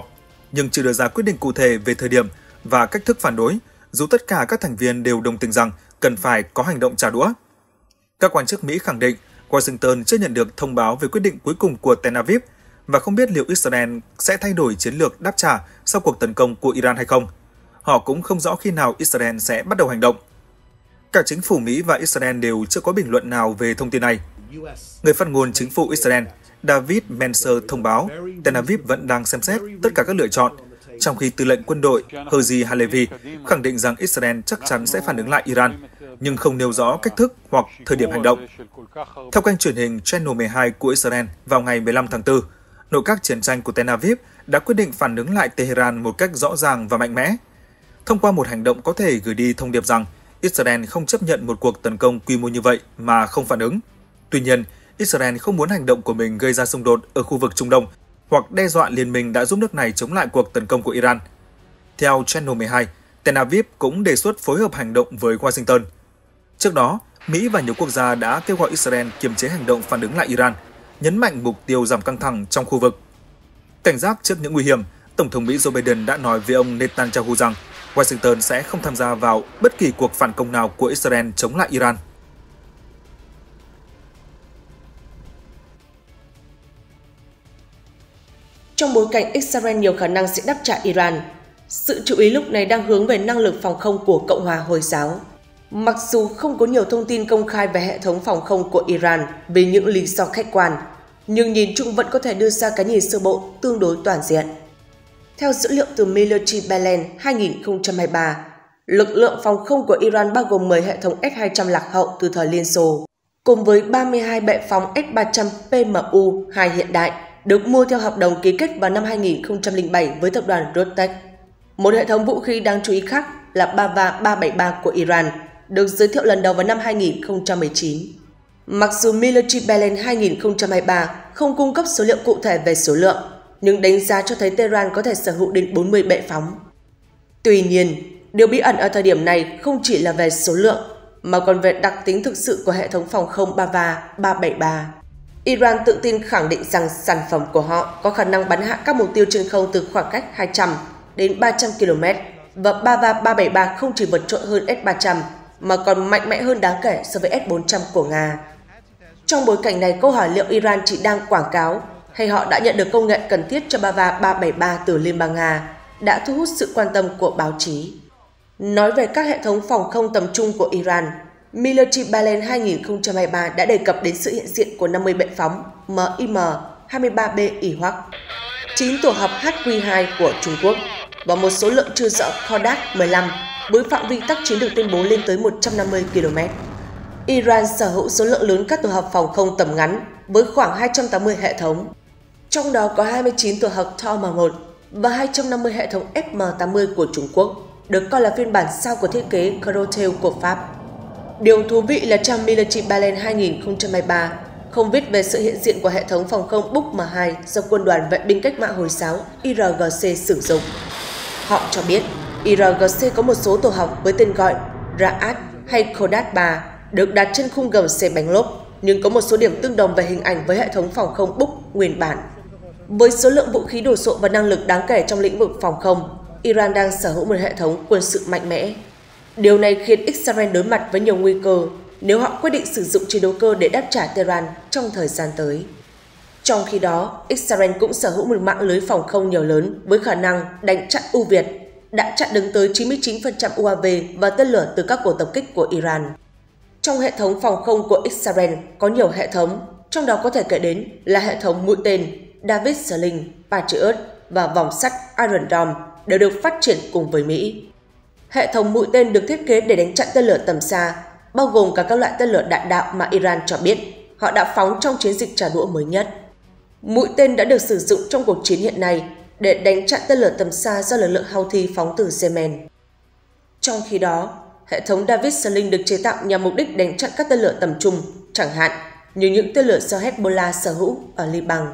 nhưng chưa đưa ra quyết định cụ thể về thời điểm và cách thức phản đối, dù tất cả các thành viên đều đồng tình rằng cần phải có hành động trả đũa. Các quan chức Mỹ khẳng định Washington chưa nhận được thông báo về quyết định cuối cùng của Tel Aviv và không biết liệu Israel sẽ thay đổi chiến lược đáp trả sau cuộc tấn công của Iran hay không. Họ cũng không rõ khi nào Israel sẽ bắt đầu hành động. Cả chính phủ Mỹ và Israel đều chưa có bình luận nào về thông tin này. Người phát ngôn chính phủ Israel David Menser thông báo Tel Aviv vẫn đang xem xét tất cả các lựa chọn, trong khi tư lệnh quân đội Herzi Halevi khẳng định rằng Israel chắc chắn sẽ phản ứng lại Iran, nhưng không nêu rõ cách thức hoặc thời điểm hành động. Theo kênh truyền hình Channel 12 của Israel vào ngày 15 tháng 4, nội các chiến tranh của Tel Aviv đã quyết định phản ứng lại Tehran một cách rõ ràng và mạnh mẽ. Thông qua một hành động có thể gửi đi thông điệp rằng Israel không chấp nhận một cuộc tấn công quy mô như vậy mà không phản ứng. Tuy nhiên, Israel không muốn hành động của mình gây ra xung đột ở khu vực Trung Đông hoặc đe dọa liên minh đã giúp nước này chống lại cuộc tấn công của Iran. Theo Channel 12, Tel Aviv cũng đề xuất phối hợp hành động với Washington. Trước đó, Mỹ và nhiều quốc gia đã kêu gọi Israel kiềm chế hành động phản ứng lại Iran, nhấn mạnh mục tiêu giảm căng thẳng trong khu vực. Cảnh giác trước những nguy hiểm, Tổng thống Mỹ Joe Biden đã nói với ông Netanyahu rằng Washington sẽ không tham gia vào bất kỳ cuộc phản công nào của Israel chống lại Iran. Trong bối cảnh Israel nhiều khả năng sẽ đáp trả Iran, sự chú ý lúc này đang hướng về năng lực phòng không của Cộng hòa Hồi giáo. Mặc dù không có nhiều thông tin công khai về hệ thống phòng không của Iran vì những lý do khách quan, nhưng nhìn chung vẫn có thể đưa ra cái nhìn sơ bộ tương đối toàn diện. Theo dữ liệu từ Military Balance 2023, lực lượng phòng không của Iran bao gồm 10 hệ thống S-200 lạc hậu từ thời Liên Xô, cùng với 32 bệ phóng S-300 PMU-2 hiện đại, được mua theo hợp đồng ký kết vào năm 2007 với tập đoàn Rostec. Một hệ thống vũ khí đáng chú ý khác là Bava 373 của Iran, được giới thiệu lần đầu vào năm 2019. Mặc dù Military Balance 2023 không cung cấp số liệu cụ thể về số lượng, nhưng đánh giá cho thấy Tehran có thể sở hữu đến 40 bệ phóng. Tuy nhiên, điều bí ẩn ở thời điểm này không chỉ là về số lượng, mà còn về đặc tính thực sự của hệ thống phòng không Bava 373. Iran tự tin khẳng định rằng sản phẩm của họ có khả năng bắn hạ các mục tiêu trên không từ khoảng cách 200 đến 300 km, và Bava 373 không chỉ vượt trội hơn S-300 mà còn mạnh mẽ hơn đáng kể so với S-400 của Nga. Trong bối cảnh này, câu hỏi liệu Iran chỉ đang quảng cáo hay họ đã nhận được công nghệ cần thiết cho Bava 373 từ Liên bang Nga đã thu hút sự quan tâm của báo chí. Nói về các hệ thống phòng không tầm trung của Iran, Military Balance 2023 đã đề cập đến sự hiện diện của 50 bệ phóng MIM-23B ỉ hoắc, 9 tổ hợp HQ-2 của Trung Quốc và một số lượng chưa rõ Khodat-15 với phạm vi tác chiến được tuyên bố lên tới 150 km. Iran sở hữu số lượng lớn các tổ hợp phòng không tầm ngắn với khoảng 280 hệ thống, trong đó có 29 tổ hợp Thor-M1 và 250 hệ thống FM-80 của Trung Quốc, được coi là phiên bản sau của thiết kế Crotale của Pháp. Điều thú vị là trang Military Balance 2023 không viết về sự hiện diện của hệ thống phòng không Bukma-2 do Quân đoàn Vệ binh Cách mạng Hồi giáo IRGC sử dụng. Họ cho biết IRGC có một số tổ hợp với tên gọi Ra'ad hay Khodat-3 được đặt trên khung gầm xe bánh lốp, nhưng có một số điểm tương đồng về hình ảnh với hệ thống phòng không Buk nguyên bản. Với số lượng vũ khí đồ sộ và năng lực đáng kể trong lĩnh vực phòng không, Iran đang sở hữu một hệ thống quân sự mạnh mẽ. Điều này khiến Israel đối mặt với nhiều nguy cơ nếu họ quyết định sử dụng chiến đấu cơ để đáp trả Tehran trong thời gian tới. Trong khi đó, Israel cũng sở hữu một mạng lưới phòng không nhiều lớn với khả năng đánh chặn ưu việt, đã chặn đứng tới 99% UAV và tên lửa từ các cuộc tập kích của Iran. Trong hệ thống phòng không của Israel có nhiều hệ thống, trong đó có thể kể đến là hệ thống mũi tên David Sling, Patriot và vòng sắt Iron Dome đều được phát triển cùng với Mỹ. Hệ thống mũi tên được thiết kế để đánh chặn tên lửa tầm xa, bao gồm cả các loại tên lửa đạn đạo mà Iran cho biết họ đã phóng trong chiến dịch trả đũa mới nhất. Mũi tên đã được sử dụng trong cuộc chiến hiện nay để đánh chặn tên lửa tầm xa do lực lượng Houthi phóng từ Yemen. Trong khi đó, hệ thống David Sling được chế tạo nhằm mục đích đánh chặn các tên lửa tầm trung, chẳng hạn như những tên lửa do Hezbollah sở hữu ở Liban.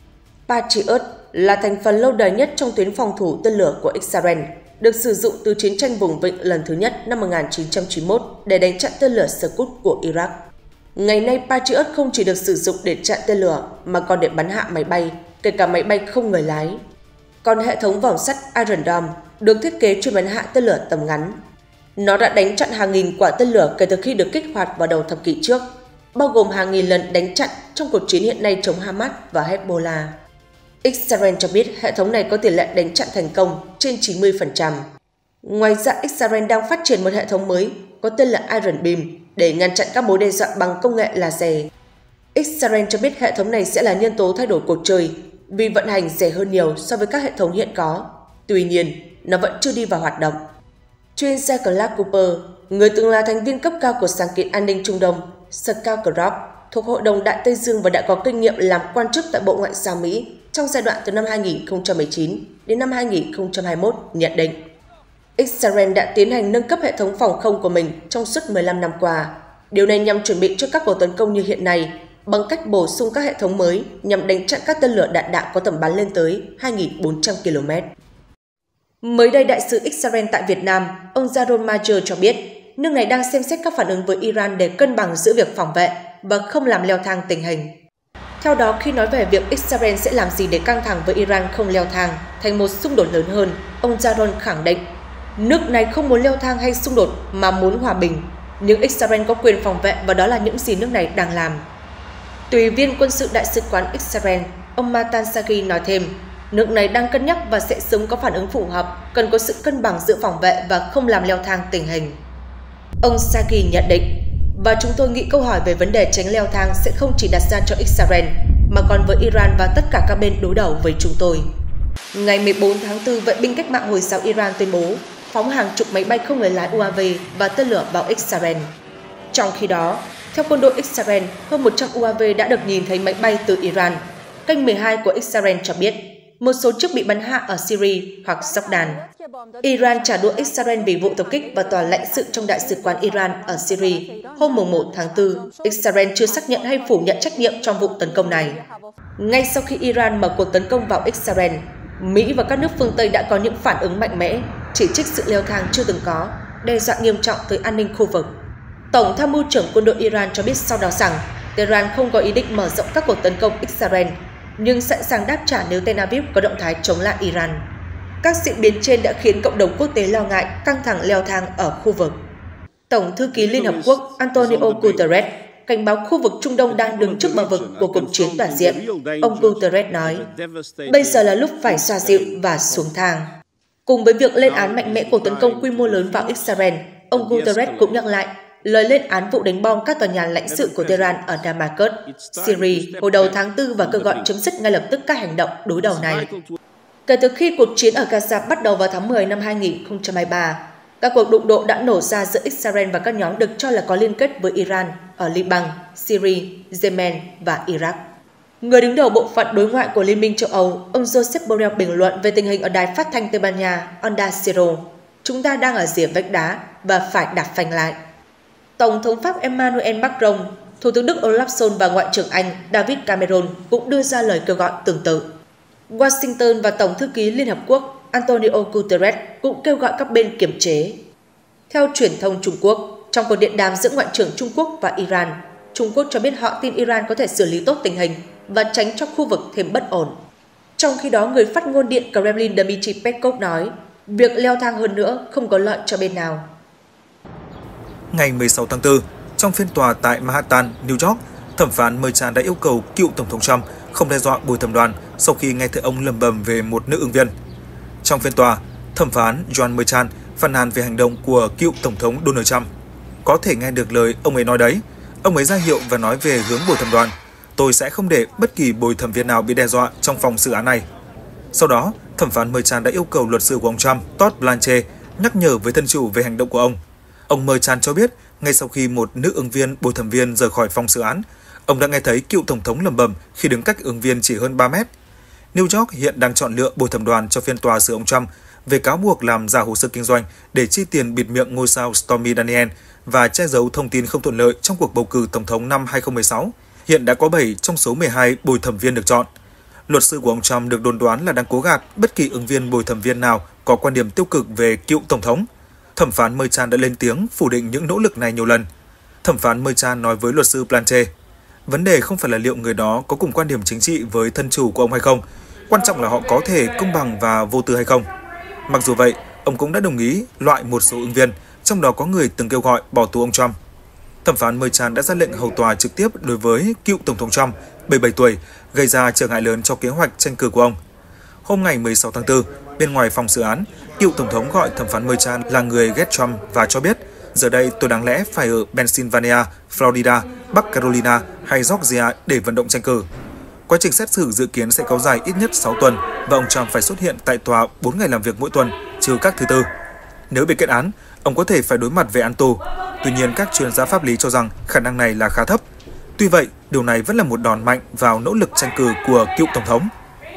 Patriot là thành phần lâu đời nhất trong tuyến phòng thủ tên lửa của Israel, được sử dụng từ chiến tranh vùng vịnh lần thứ nhất năm 1991 để đánh chặn tên lửa Scud của Iraq. Ngày nay, Patriot không chỉ được sử dụng để chặn tên lửa mà còn để bắn hạ máy bay, kể cả máy bay không người lái. Còn hệ thống vòng sắt Iron Dome được thiết kế chuyên bắn hạ tên lửa tầm ngắn. Nó đã đánh chặn hàng nghìn quả tên lửa kể từ khi được kích hoạt vào đầu thập kỷ trước, bao gồm hàng nghìn lần đánh chặn trong cuộc chiến hiện nay chống Hamas và Hezbollah. Israel cho biết hệ thống này có tỷ lệ đánh chặn thành công trên 90%. Ngoài ra, Israel đang phát triển một hệ thống mới có tên là Iron Beam để ngăn chặn các mối đe dọa bằng công nghệ laser. Israel cho biết hệ thống này sẽ là nhân tố thay đổi cuộc chơi vì vận hành rẻ hơn nhiều so với các hệ thống hiện có. Tuy nhiên, nó vẫn chưa đi vào hoạt động. Chuyên gia Clark Cooper, người từng là thành viên cấp cao của sáng kiến an ninh Trung Đông, Scout Corp, thuộc Hội đồng Đại Tây Dương và đã có kinh nghiệm làm quan chức tại Bộ Ngoại giao Mỹ trong giai đoạn từ năm 2019 đến năm 2021, nhận định Israel đã tiến hành nâng cấp hệ thống phòng không của mình trong suốt 15 năm qua. Điều này nhằm chuẩn bị cho các cuộc tấn công như hiện nay bằng cách bổ sung các hệ thống mới nhằm đánh chặn các tên lửa đạn đạo có tầm bắn lên tới 2.400 km. Mới đây, đại sứ Israel tại Việt Nam, ông Jaron Majer cho biết nước này đang xem xét các phản ứng với Iran để cân bằng giữa việc phòng vệ và không làm leo thang tình hình. Theo đó, khi nói về việc Israel sẽ làm gì để căng thẳng với Iran không leo thang thành một xung đột lớn hơn, ông Jaron khẳng định nước này không muốn leo thang hay xung đột mà muốn hòa bình, nhưng Israel có quyền phòng vệ và đó là những gì nước này đang làm. Tùy viên quân sự đại sứ quán Israel, ông Matan Sagi nói thêm, nước này đang cân nhắc và sẽ sớm có phản ứng phù hợp, cần có sự cân bằng giữa phòng vệ và không làm leo thang tình hình. Ông Sagi nhận định, và chúng tôi nghĩ câu hỏi về vấn đề tránh leo thang sẽ không chỉ đặt ra cho Israel, mà còn với Iran và tất cả các bên đối đầu với chúng tôi. Ngày 14 tháng 4, vệ binh cách mạng Hồi giáo Iran tuyên bố phóng hàng chục máy bay không người lái UAV và tên lửa vào Israel. Trong khi đó, theo quân đội Israel, hơn 100 UAV đã được nhìn thấy máy bay từ Iran. Kênh 12 của Israel cho biết, một số chiếc bị bắn hạ ở Syria hoặc Jordan. Iran trả đũa Israel vì vụ tập kích vào tòa lãnh sự trong đại sứ quán Iran ở Syria hôm 1 tháng 4. Israel chưa xác nhận hay phủ nhận trách nhiệm trong vụ tấn công này. Ngay sau khi Iran mở cuộc tấn công vào Israel, Mỹ và các nước phương Tây đã có những phản ứng mạnh mẽ, chỉ trích sự leo thang chưa từng có, đe dọa nghiêm trọng tới an ninh khu vực. Tổng tham mưu trưởng quân đội Iran cho biết sau đó rằng Tehran không có ý định mở rộng các cuộc tấn công Israel, nhưng sẵn sàng đáp trả nếu Tel Aviv có động thái chống lại Iran. Các diễn biến trên đã khiến cộng đồng quốc tế lo ngại căng thẳng leo thang ở khu vực. Tổng thư ký Liên Hợp Quốc Antonio Guterres cảnh báo khu vực Trung Đông đang đứng trước bờ vực của cuộc chiến toàn diện. Ông Guterres nói, bây giờ là lúc phải xoa dịu và xuống thang. Cùng với việc lên án mạnh mẽ cuộc tấn công quy mô lớn vào Israel, ông Guterres cũng nhắc lại lời lên án vụ đánh bom các tòa nhà lãnh sự của Tehran ở Damascus, Syria hồi đầu tháng 4 và kêu gọi chấm dứt ngay lập tức các hành động đối đầu này. Kể từ khi cuộc chiến ở Gaza bắt đầu vào tháng 10 năm 2023, các cuộc đụng độ đã nổ ra giữa Israel và các nhóm được cho là có liên kết với Iran ở Liban, Syria, Yemen và Iraq. Người đứng đầu bộ phận đối ngoại của Liên minh châu Âu, ông Josep Borrell bình luận về tình hình ở đài phát thanh Tây Ban Nha Onda Cero. Chúng ta đang ở rìa vách đá và phải đạp phanh lại. Tổng thống Pháp Emmanuel Macron, Thủ tướng Đức Olaf Scholz và Ngoại trưởng Anh David Cameron cũng đưa ra lời kêu gọi tương tự. Washington và Tổng thư ký Liên Hợp Quốc Antonio Guterres cũng kêu gọi các bên kiềm chế. Theo truyền thông Trung Quốc, trong cuộc điện đàm giữa Ngoại trưởng Trung Quốc và Iran, Trung Quốc cho biết họ tin Iran có thể xử lý tốt tình hình và tránh cho khu vực thêm bất ổn. Trong khi đó, người phát ngôn Điện Kremlin Dmitry Peskov nói, việc leo thang hơn nữa không có lợi cho bên nào. Ngày 16 tháng 4, trong phiên tòa tại Manhattan, New York, thẩm phán Merchan đã yêu cầu cựu Tổng thống Trump không đe dọa bồi thẩm đoàn sau khi nghe thấy ông lẩm bẩm về một nữ ứng viên. Trong phiên tòa, thẩm phán John Merchan phàn nàn về hành động của cựu Tổng thống Donald Trump. Có thể nghe được lời ông ấy nói đấy. Ông ấy ra hiệu và nói về hướng bồi thẩm đoàn. Tôi sẽ không để bất kỳ bồi thẩm viên nào bị đe dọa trong phòng xử án này. Sau đó, thẩm phán Merchan đã yêu cầu luật sư của ông Trump, Todd Blanche, nhắc nhở với thân chủ về hành động của ông. Ông Merchan cho biết, ngay sau khi một nữ ứng viên bồi thẩm viên rời khỏi phòng xử án, ông đã nghe thấy cựu Tổng thống lẩm bẩm khi đứng cách ứng viên chỉ hơn 3 mét. New York hiện đang chọn lựa bồi thẩm đoàn cho phiên tòa xử ông Trump về cáo buộc làm giả hồ sơ kinh doanh để chi tiền bịt miệng ngôi sao Stormy Daniels và che giấu thông tin không thuận lợi trong cuộc bầu cử Tổng thống năm 2016. Hiện đã có 7 trong số 12 bồi thẩm viên được chọn. Luật sư của ông Trump được đồn đoán là đang cố gạt bất kỳ ứng viên bồi thẩm viên nào có quan điểm tiêu cực về cựu Tổng thống. Thẩm phán Merchan đã lên tiếng phủ định những nỗ lực này nhiều lần. Thẩm phán Merchan nói với luật sư Blanche, vấn đề không phải là liệu người đó có cùng quan điểm chính trị với thân chủ của ông hay không, Quan trọng là họ có thể công bằng và vô tư hay không. Mặc dù vậy, ông cũng đã đồng ý loại một số ứng viên, trong đó có người từng kêu gọi bỏ tù ông Trump. Thẩm phán Merchan đã ra lệnh hầu tòa trực tiếp đối với cựu Tổng thống Trump, 77 tuổi, gây ra trở ngại lớn cho kế hoạch tranh cử của ông. Hôm ngày 16 tháng 4, bên ngoài phòng xử án, cựu Tổng thống gọi thẩm phán Merchan là người ghét Trump và cho biết, giờ đây tôi đáng lẽ phải ở Pennsylvania, Florida, Bắc Carolina hay Georgia để vận động tranh cử. Quá trình xét xử dự kiến sẽ kéo dài ít nhất 6 tuần và ông Trump phải xuất hiện tại tòa 4 ngày làm việc mỗi tuần, trừ các thứ Tư. Nếu bị kết án, ông có thể phải đối mặt về án tù. Tuy nhiên, các chuyên gia pháp lý cho rằng khả năng này là khá thấp. Tuy vậy, điều này vẫn là một đòn mạnh vào nỗ lực tranh cử của cựu Tổng thống.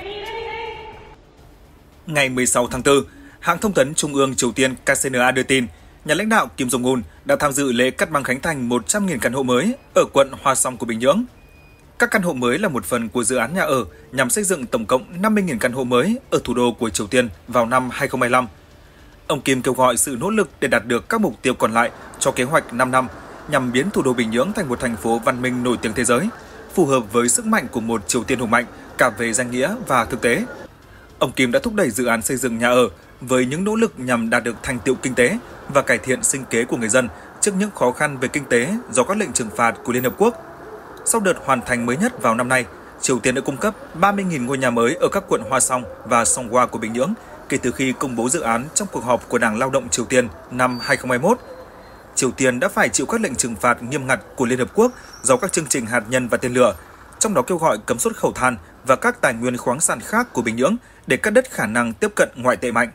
Ngày 16 tháng 4, hãng thông tấn Trung ương Triều Tiên KCNA đưa tin, nhà lãnh đạo Kim Jong-un đã tham dự lễ cắt băng khánh thành 100.000 căn hộ mới ở quận Hoa Song của Bình Nhưỡng. Các căn hộ mới là một phần của dự án nhà ở nhằm xây dựng tổng cộng 50.000 căn hộ mới ở thủ đô của Triều Tiên vào năm 2025. Ông Kim kêu gọi sự nỗ lực để đạt được các mục tiêu còn lại cho kế hoạch 5 năm nhằm biến thủ đô Bình Nhưỡng thành một thành phố văn minh nổi tiếng thế giới, phù hợp với sức mạnh của một Triều Tiên hùng mạnh cả về danh nghĩa và thực tế. Ông Kim đã thúc đẩy dự án xây dựng nhà ở với những nỗ lực nhằm đạt được thành tựu kinh tế và cải thiện sinh kế của người dân trước những khó khăn về kinh tế do các lệnh trừng phạt của Liên Hợp Quốc. Sau đợt hoàn thành mới nhất vào năm nay, Triều Tiên đã cung cấp 30.000 ngôi nhà mới ở các quận Hoa Song và Songhua của Bình Nhưỡng kể từ khi công bố dự án trong cuộc họp của Đảng Lao động Triều Tiên năm 2021. Triều Tiên đã phải chịu các lệnh trừng phạt nghiêm ngặt của Liên Hợp Quốc do các chương trình hạt nhân và tên lửa, trong đó kêu gọi cấm xuất khẩu than và các tài nguyên khoáng sản khác của Bình Nhưỡng để cắt đứt khả năng tiếp cận ngoại tệ mạnh.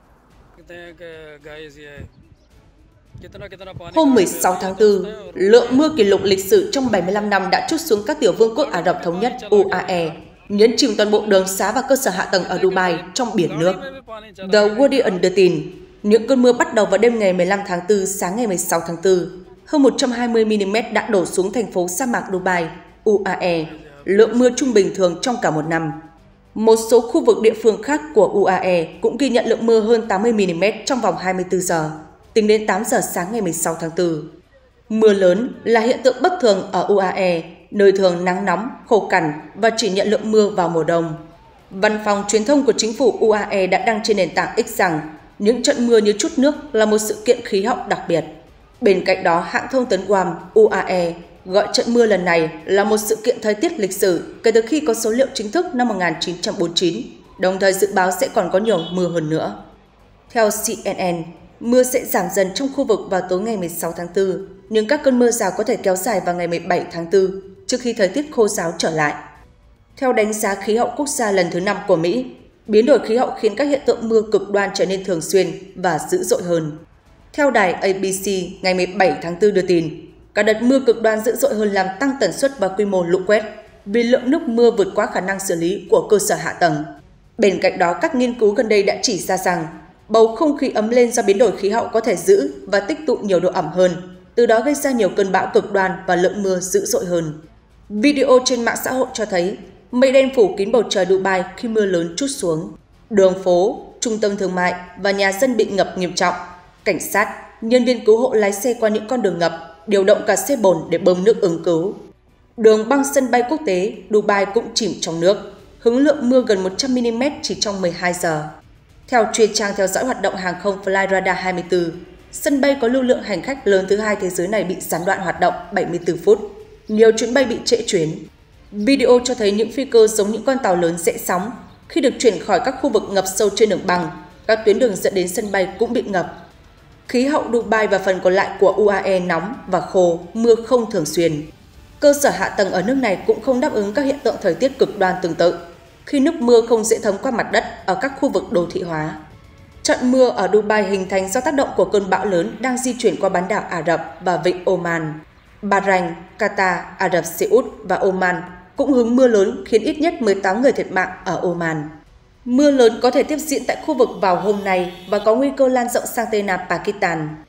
Hôm 16 tháng 4, lượng mưa kỷ lục lịch sử trong 75 năm đã trút xuống các tiểu vương quốc Ả Rập Thống Nhất UAE, nhấn chìm toàn bộ đường xá và cơ sở hạ tầng ở Dubai trong biển nước. The Guardian đưa tin, những cơn mưa bắt đầu vào đêm ngày 15 tháng 4, sáng ngày 16 tháng 4. Hơn 120 mm đã đổ xuống thành phố sa mạc Dubai, UAE, lượng mưa trung bình thường trong cả một năm. Một số khu vực địa phương khác của UAE cũng ghi nhận lượng mưa hơn 80 mm trong vòng 24 giờ, tính đến 8 giờ sáng ngày 16 tháng 4. Mưa lớn là hiện tượng bất thường ở UAE, nơi thường nắng nóng, khô cằn và chỉ nhận lượng mưa vào mùa đông. Văn phòng truyền thông của chính phủ UAE đã đăng trên nền tảng X rằng những trận mưa như trút nước là một sự kiện khí hậu đặc biệt. Bên cạnh đó, hãng thông tấn WAM UAE gọi trận mưa lần này là một sự kiện thời tiết lịch sử kể từ khi có số liệu chính thức năm 1949, đồng thời dự báo sẽ còn có nhiều mưa hơn nữa. Theo CNN, mưa sẽ giảm dần trong khu vực vào tối ngày 16 tháng 4, nhưng các cơn mưa rào có thể kéo dài vào ngày 17 tháng 4 trước khi thời tiết khô ráo trở lại. Theo đánh giá khí hậu quốc gia lần thứ 5 của Mỹ, biến đổi khí hậu khiến các hiện tượng mưa cực đoan trở nên thường xuyên và dữ dội hơn. Theo đài ABC ngày 17 tháng 4 đưa tin, các đợt mưa cực đoan dữ dội hơn làm tăng tần suất và quy mô lũ quét vì lượng nước mưa vượt quá khả năng xử lý của cơ sở hạ tầng. Bên cạnh đó, các nghiên cứu gần đây đã chỉ ra rằng bầu không khí ấm lên do biến đổi khí hậu có thể giữ và tích tụ nhiều độ ẩm hơn, từ đó gây ra nhiều cơn bão cực đoan và lượng mưa dữ dội hơn. Video trên mạng xã hội cho thấy mây đen phủ kín bầu trời Dubai khi mưa lớn trút xuống. Đường phố, trung tâm thương mại và nhà dân bị ngập nghiêm trọng. Cảnh sát, nhân viên cứu hộ lái xe qua những con đường ngập, điều động cả xe bồn để bơm nước ứng cứu. Đường băng sân bay quốc tế Dubai cũng chìm trong nước, hứng lượng mưa gần 100 mm chỉ trong 12 giờ. Theo chuyên trang theo dõi hoạt động hàng không Flyradar 24, sân bay có lưu lượng hành khách lớn thứ hai thế giới này bị gián đoạn hoạt động 74 phút. Nhiều chuyến bay bị trễ chuyến. Video cho thấy những phi cơ giống những con tàu lớn dễ sóng. Khi được chuyển khỏi các khu vực ngập sâu trên đường băng, các tuyến đường dẫn đến sân bay cũng bị ngập. Khí hậu Dubai và phần còn lại của UAE nóng và khô, mưa không thường xuyên. Cơ sở hạ tầng ở nước này cũng không đáp ứng các hiện tượng thời tiết cực đoan tương tự, khi nước mưa không dễ thấm qua mặt đất ở các khu vực đô thị hóa. Trận mưa ở Dubai hình thành do tác động của cơn bão lớn đang di chuyển qua bán đảo Ả Rập và vịnh Oman. Bahrain, Qatar, Ả Rập Xê Út và Oman cũng hứng mưa lớn khiến ít nhất 18 người thiệt mạng ở Oman. Mưa lớn có thể tiếp diễn tại khu vực vào hôm nay và có nguy cơ lan rộng sang Tây Nam Pakistan.